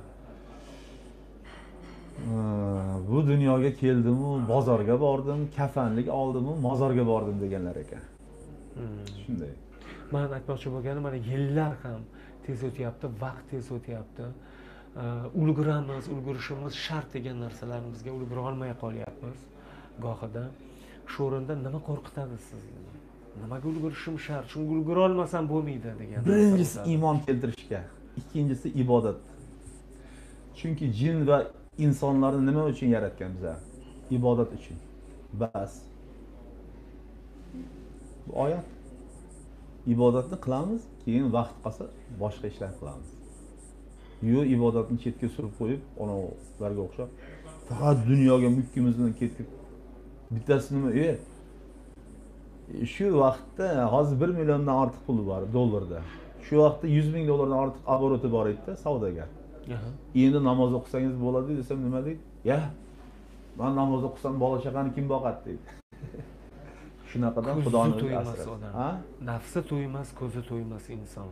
Bu dunyoga keldim-u, bozorga bordim, kafanlik oldim-u, mozorga bordim deganlar ekan. Shunday. Men aytmoqchi bo'lganim, mana yillar ham tez o'tyapti, vaqt tez o'tyapti. Ulguramiz, ulgurishimiz shart degan narsalarimizga ulgura olmay qolyapmiz gohida. Shu o'rinda nima qo'rqitadi sizni? Nimaga ulgurishim shart? Shunga ulgura olmasam bo'lmaydi degan. Birinchisi iymon keltirishga, ikkinchisi ibodat. Chunki jin va insonlarni nima uchun yaratgan bizlar? Ibodat uchun. Bas. Bu oyat. Ibodatni qilamiz, keyin vaqt qolsa boshqa ishlar qilamiz. Yo'q, ibodatni chetga surib qo'yib, onalarga o'xshab faqat dunyoga mukkimizni ketib bittasi nima? Shu vaqtda hozir 1 milliondan ortiq puli bor dollarda. Shu vaqtda 100 ming dollardan ortiq oboroti bor edi savdogar. Endi namoz o'qisangiz bo'ladi desam nima deydi? Ya, men namoz o'qisam bola chaqani kim boqadi deydi. Shunaqadan Xudoni to'ymas odam. Nafsi to'ymas, ko'zi to'ymas inson.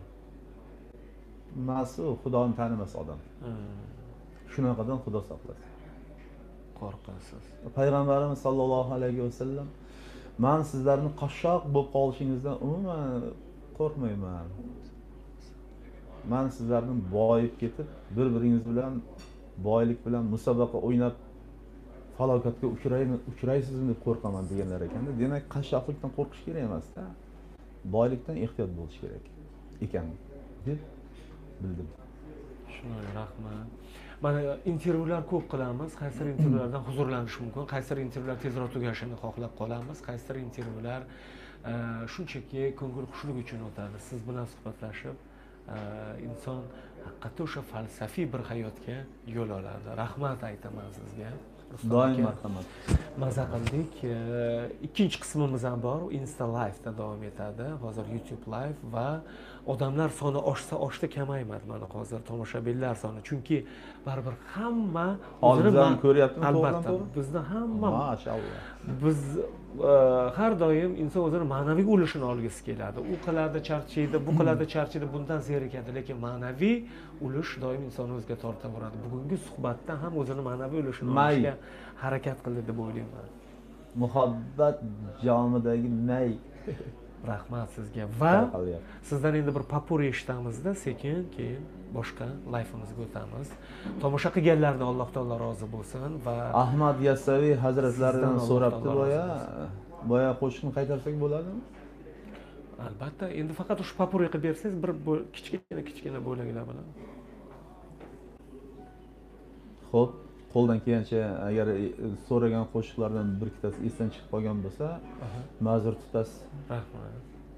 Mas'ul Xudoni tanimas odam. Shunaqadan Xudo saqlasin. Qo'rqasiz. Payg'ambarimiz sollallohu alayhi vasallam, men sizlarni qashshoq bo'lib qolishingizdan umuman qo'rqmayman. Men sizlarni boyib ketib, bir-biringiz bilan boylik bilan musobaqa o'ynab falokatga uchraysizmi deb qo'rqaman deganlar ekanda. Demak, qashshoqlikdan qo'rqish kerak emas-da. Boylikdan ehtiyot bo'lish kerak ekan deb bildim. Shunday, rahmat. Mana intervyular ko'p qilamiz. Qaysi intervyulardan huzurlanish mumkin, qaysi intervyular tezroq tugashini xohlab qolamiz, qaysi intervyular shunchaki ko'ngil xushlik uchun o'tadi. Siz bilan suhbatlashib inson haqiqatda o'sha falsafiy bir hayotga yo'l oladi. Rahmat aytaman sizga. Doim marhamat. Maza qildik. Ikkinchi qismimiz ham bor. Insta Live'da davom etadi. Hozir YouTube Live va odamlar soni oshsa kamaymadi mana hozir tomoshabinlar soni. Chunki baribir hamma o'zini ko'ryaptimi? Albatta, bizni hamma Mashallah. Biz har doim inson o'zini ma'naviy o'lishini olgisi keladi. U qiladi, charchaydi, bu qiladi, charchaydi, bundan zerikadi, lekin ma'naviy o'lish doim insonni o'ziga tortaveradi. Bugungi suhbatda ham o'zini ma'naviy o'lishini olishga harakat qildi deb o'ylayman. Muhabbat jomidagi may. Rahmat sizga va sizdan endi bir papur eshitamizda, sekin keyin boshqa layfimizga o'tamiz. Tomosha qilganlardan Alloh taolo rozi bo'lsin va Ahmad Yassaviy hazratlaridan so'rabdi boya qo'shiqni qaytarsak bo'ladimi? Albatta, endi faqat o'sha papur qilib bersangiz bir kichkina bo'laglar bilan. Xo'p, qo'ldan kelgancha agar so'ragan qo'shiqlardan bir ikkitasi esdan chiqib qolgan bo'lsa, ma'zur tutasiz. Rahmat.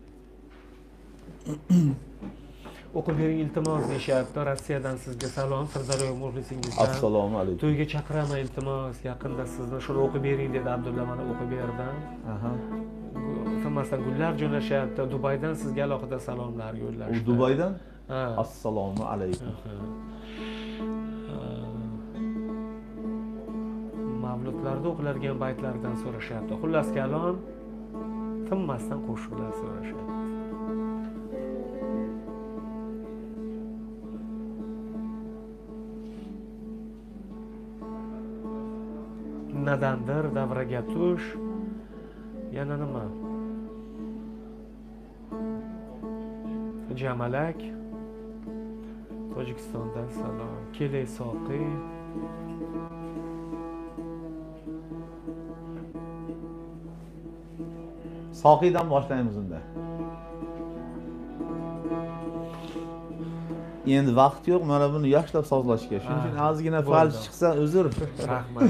O'qib bering iltimos deyapti. Rossiyadan sizga salom, Sirdaryo muxlisingizdan. Assalomu alaykum. To'yga chaqiraman iltimos, yaqinda sizni shuni o'qib bering dedi Abdulla, mana o'qib berdim. hammasidan gullar jo'nashyapti. Dubaydan sizga alohida salomlar U yo'llashdi. Dubaydan Ha. assalomu alaykum. Mavludlarda o'qiladigan baytlardan so'rashyapti. Xullas kalom tinmasdan qo'shiqlar so'rashyapti. Nadandir davraga tush. Yana nima? Jamalak. Tojikistondan salom. Kelay soqi. Soqiydan boshlaymiz unda. Endi vaqt yo'q, mana buni yaxshilab sozlashga. Shuning uchun ozgina falj chiqsa uzr. Rahmat.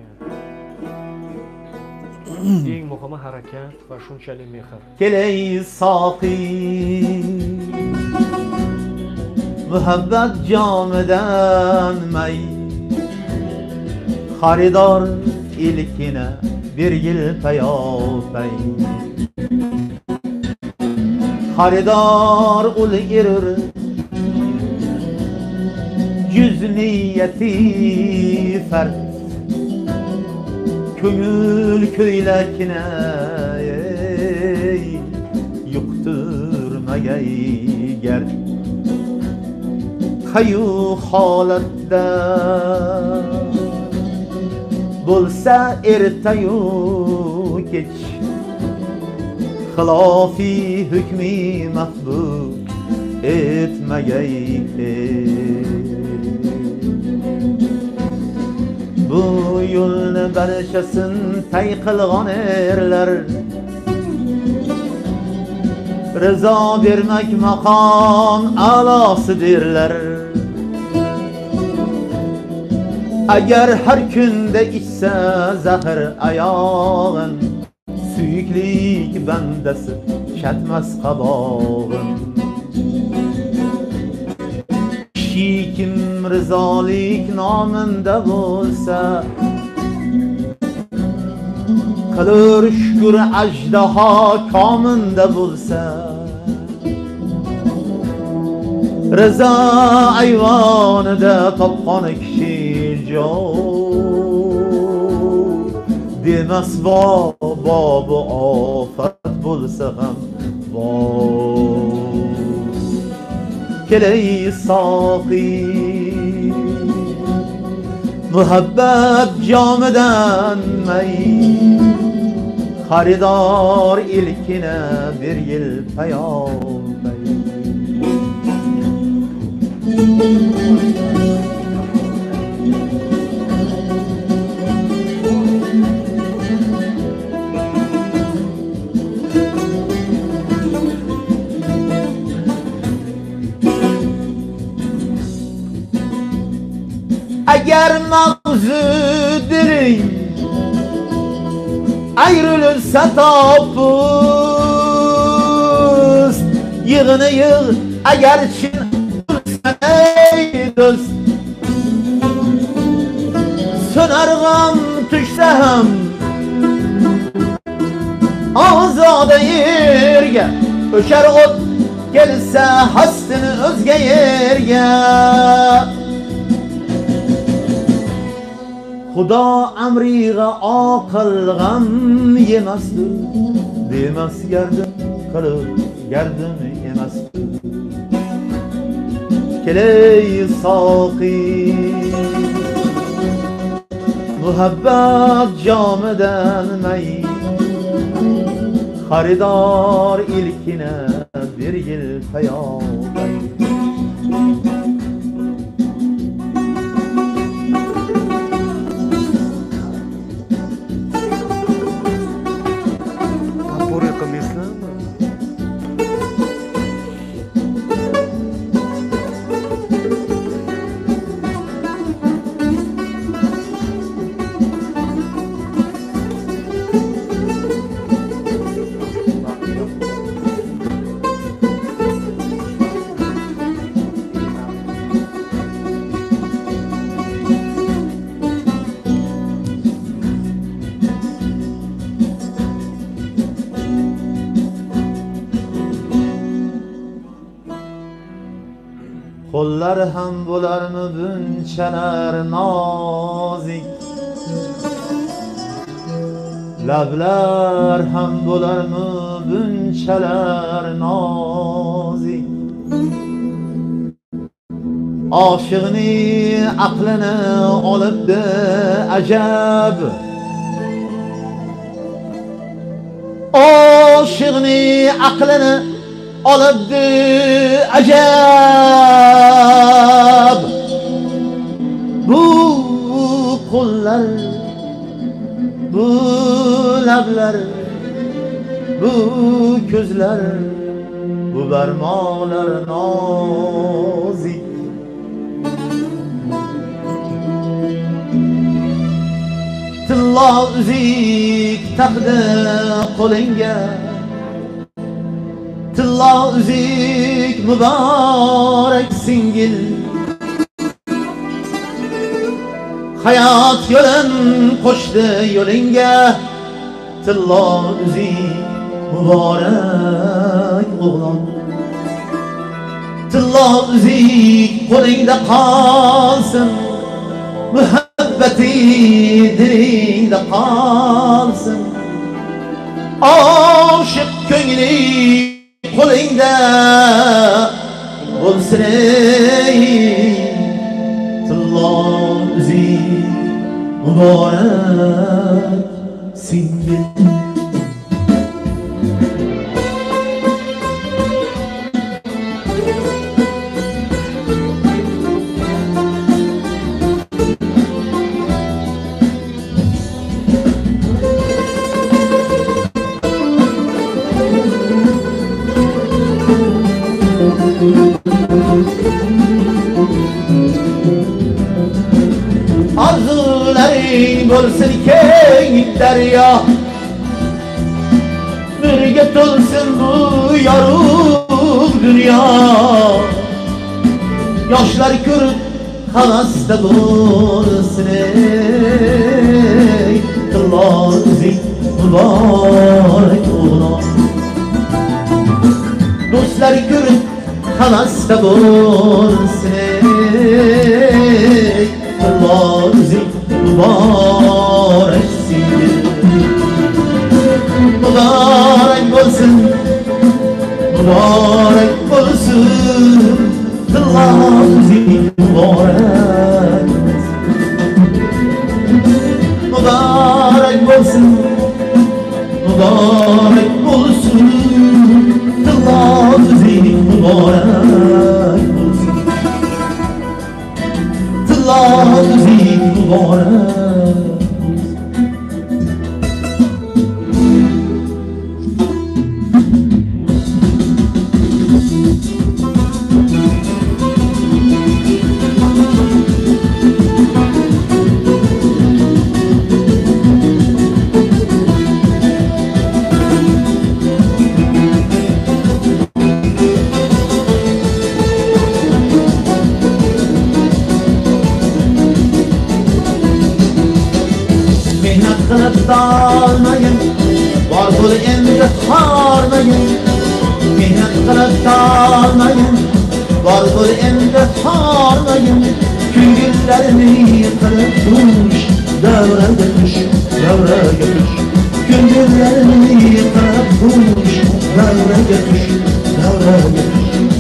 Eng muhimi harakat va shunchalik mehr. Kelay soqiy muhabbat jomidan may xaridor ilkina bir yil payopay xaridor ul erir yüz niyeti fert köngül köylekine yuqtirmagay ger kayu holatda bo'lsa ertayu kech xilofi hukmi mahbub etmagay bu yo'lni barchasin tay qilgan erlar rizo bermak maqom a'losidirlar. Agar har kunda ichsa zahir ayog'in suyuklik bandasi shatmas qabog'in kim rizolik nomida bo'lsa qilur shukr ajdaho kominda bo'lsa rizo ayvonida topqon kishi joy demas bobu ofat bo'lsa ham voy kelay soqiy muhabbat jomidan may xaridor ilkina bir yil payopay agar mavzu diling ayrılırsa topuz yığını yığ agar chin ey do'st so'nar g'am tushsa ham ozoda yerga o'shar o't kelsa hastini o'zga yerga Xudo amriga oqil g'am yemasdir demas gardim qilib gardim emasdir kelay soqiy muhabbat jomidan may xaridor ilkina bir yil payopay qo'llar ham bo'larmi bunchalar nozik, lablar ham bo'larmi bunchalar nozik. Oshiqni aqlini olibdi ajab, oshiqni aqlini olibdi ajab. Bu qo'llar, bu lablar, bu ko'zlar, bu barmoqlar nozik. Tillo uzik taqdi qo'lingga, tillo uzik muborak singil. Hayot yo'lin qo'shdi yo'lingga, tillo uzik muborak o'g'lon. Tillo uzik qo'lingda qolsin, muhabbati dilingda qolsin. Oshiq ko'ngli qo'lingda bo'lsin ey, tillo uzik muborak singil. Arzularing bo'lsin keng daryo, nurga to'lsin bu yorug' dunyo. Yoshlar ko'rib havasda bo'lsin ey, tillo uzik muborak o'g'lon. Do'stlar ko'rib havasda bo'lsin ey, tillo uzik muborak singil. Muborak bo'lsin, muborak bo'lsin, tillo uzik muborak. Muborak bo'lsin, muborak bo'lsin, tillo uzik muborak bo'lsin, tillo uzik muborak. Dalmayın, var bul endi harmayın. Mehnat qilib dalmayın, var bul endi harmayın. Ko'ngillarni qilib tush, davraga tush, davraga tush. Ko'ngillarni qilib tush, davraga tush, davraga tush.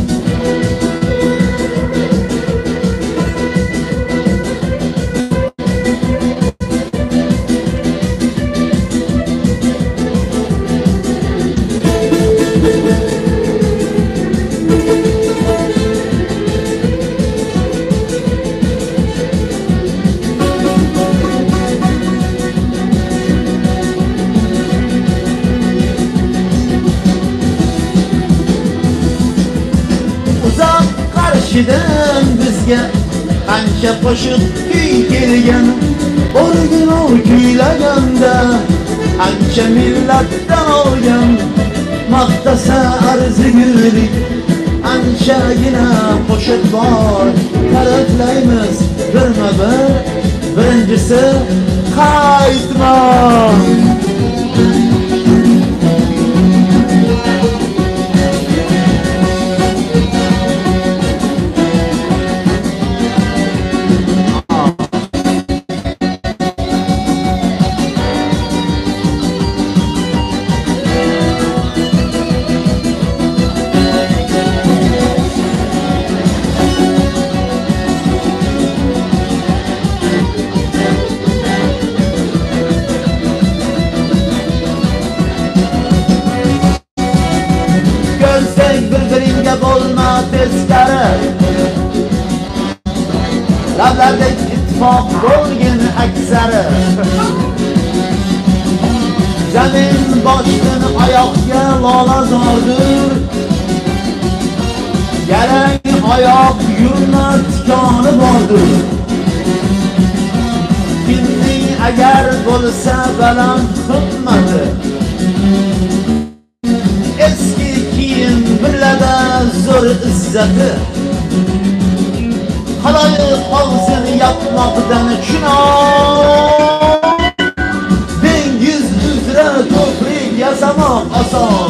Qarshidan bizga qancha qo'shiq kuy kelgan, original kuylaganda ancha millatdan olgan. Maqtasa arzigulik anchagina qo'shiq bor, taraflaymiz birma-bir. Birinchisi qaytma, Qaladik ittifoq bo'lgin aksari Zamin boshdan oyoqga lolazordir Yalang oyoq yurma tikoni bordir Kimning agar bo'lsa baland himmati Eski kiyim birlada zo'r izzati Haloyiq olsin yapmoqdan chinor Dengiz uzra ko'prik yasamoq oson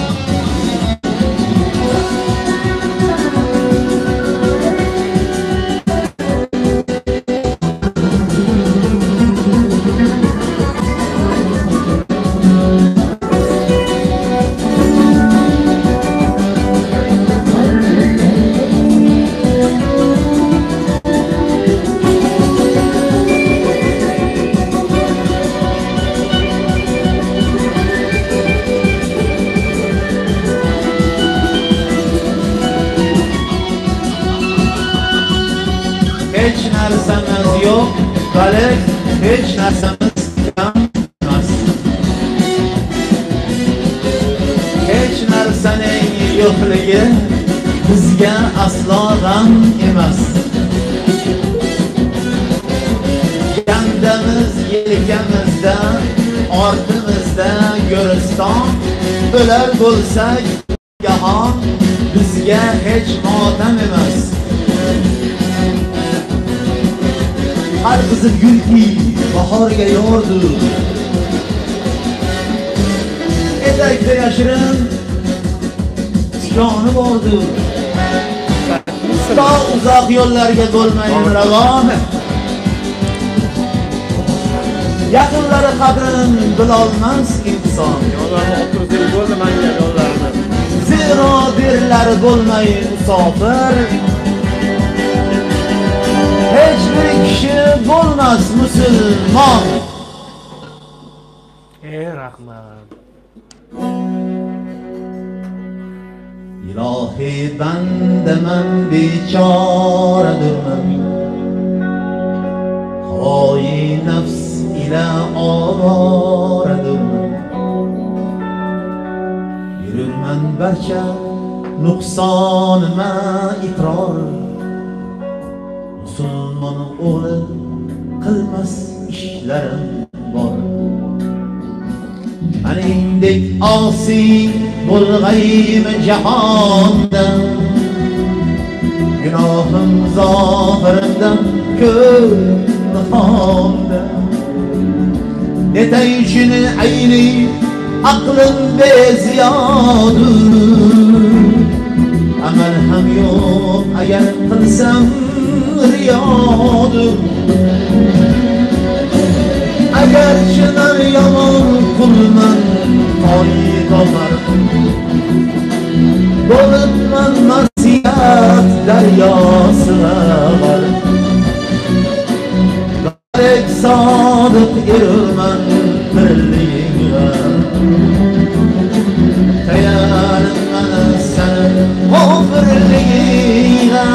Hech narsamiz yo'q, balki hech narsamiz kam emas. Hech narsaning yo'qligi bizga aslo g'am emas. Yandamiz yelkamizda, ortimizda Go'riston, o'lar bo'lsak jahon bizga hech motam emas. Har qizil gulki bahorga yordir Etakda yashirin tikoni bordir To uzoq yo'llarga bo'lmayin ravon Yaqinlari qadrin bilolmas inson Zero derlari bo'lmayin musofir Hech bir kishi bo'lmas musulmon. Rahmat. Ilohi bandaman bechoradurman. Havoyi nafs ila ovoradurman. Yururman barcha nuqsonima iqror. Musulmon o'g'li qilmas ishlarim bor Aningdek osiy bo'lg'aymi jahonda Gunohim zohirimdan ko'p nihonda Netay shuni ayni aqlim beziyodur Amal ham yo'q agar qilsam riyodur Agar chinar yomon qulman toyi tomar Bo'libman masiyat daryosida var Garek sodiq erurman birligingga Tayanimman sani g'ofirligingga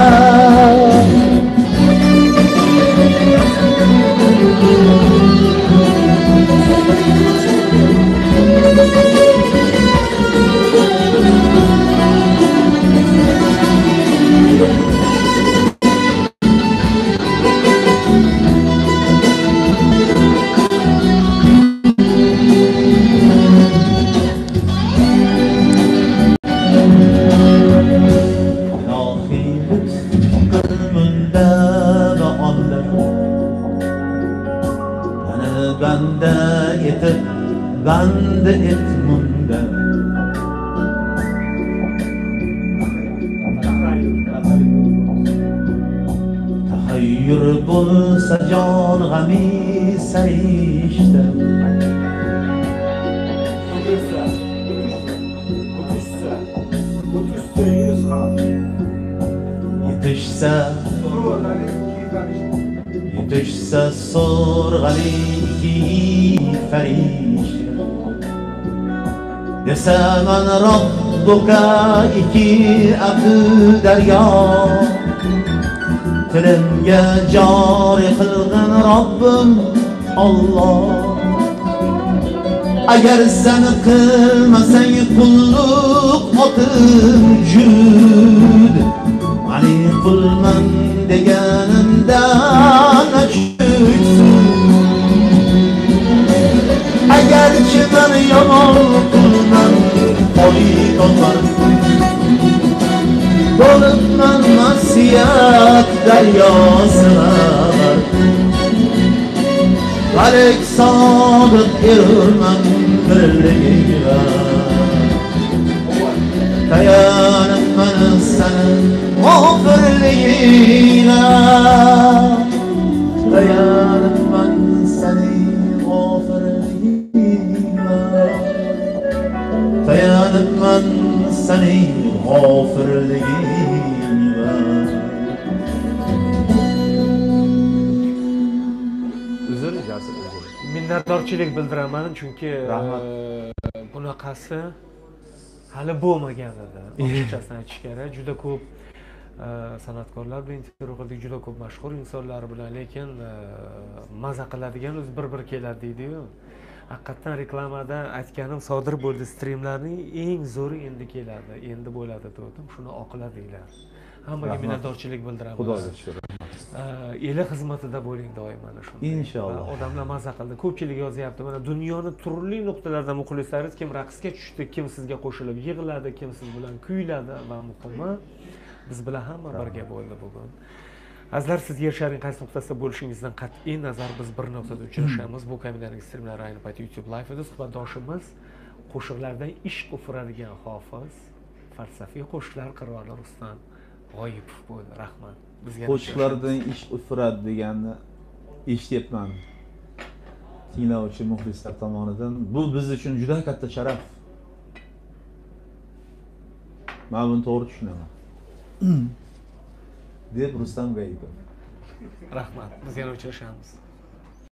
banda et munda tahayyur bo'lsa jon g'ami sarishta yetishsa so'rg'ali ikki farishta desa man robbuka iki abdu daryo tilimga jori qilgan Robbim Alloh. Agar sen qilmasang qulluq otim jud, mani qulman deganimdan cho'ksin. Agarchi men yomon qulman foydamar, bo'libman masiyat daryosida. G'arq sodiq erman birligiga, tayanibman sening g'ofirligingga, tayanibman sening g'ofirligingga, tayanibman sening g'ofirligingga. Uzr, jasur uzr. Minnatdorchilik bildiraman, chunki Rahmat. bunaqasi hali bo'lmagan edi. Ochiqchasini aytish kerak. Juda ko'p san'atkorlar bilan intervyu qildik, juda ko'p mashhur insonlar bilan, lekin maza qiladigan o'zi bir keladi deydi-yu. Haqiqatan reklamada aytganim sodir bo'ldi, streamlarning eng zo'ri endi keladi, endi bo'ladi dedim. Shuni oqladinglar. Hammaga minnatdorchilik bildiraman. Xudoga shukr. Eli xizmatida bo'ling doim mana shunday. Inshaalloh. Odamlar maza qildi. Ko'pchilik yozyapti. Mana dunyoni turli nuqtalardan muxlislaringiz kim raqsga tushdi, kim sizga qo'shilib yig'ladi, kim siz bilan kuyladi va muhimi biz bilan hamma birga bo'ldi bugun. Azizlar, siz yer sharining qaysi nuqtasida bo'lishingizdan qat'iy nazar biz bir nuqtada uchrashamiz. Bu kaminaning streamlari ayni paytda YouTube Live ida. Suhbatdoshimiz qo'shiqlardan ishq ufuradigan hofiz, falsafiy qo'shiqlar qiroli Rustam G'oyipov bo'ldi. Rahmat. Bizga Qo'shiqlardan ish ufuradi deganni eshityapman tinglovchi muxlislar tomonidan. Bu biz uchun juda katta sharaf. Men buni to'g'ri tushunaman. deb Rustam G'oyipov. Rahmat. Biz yana uchrashamiz.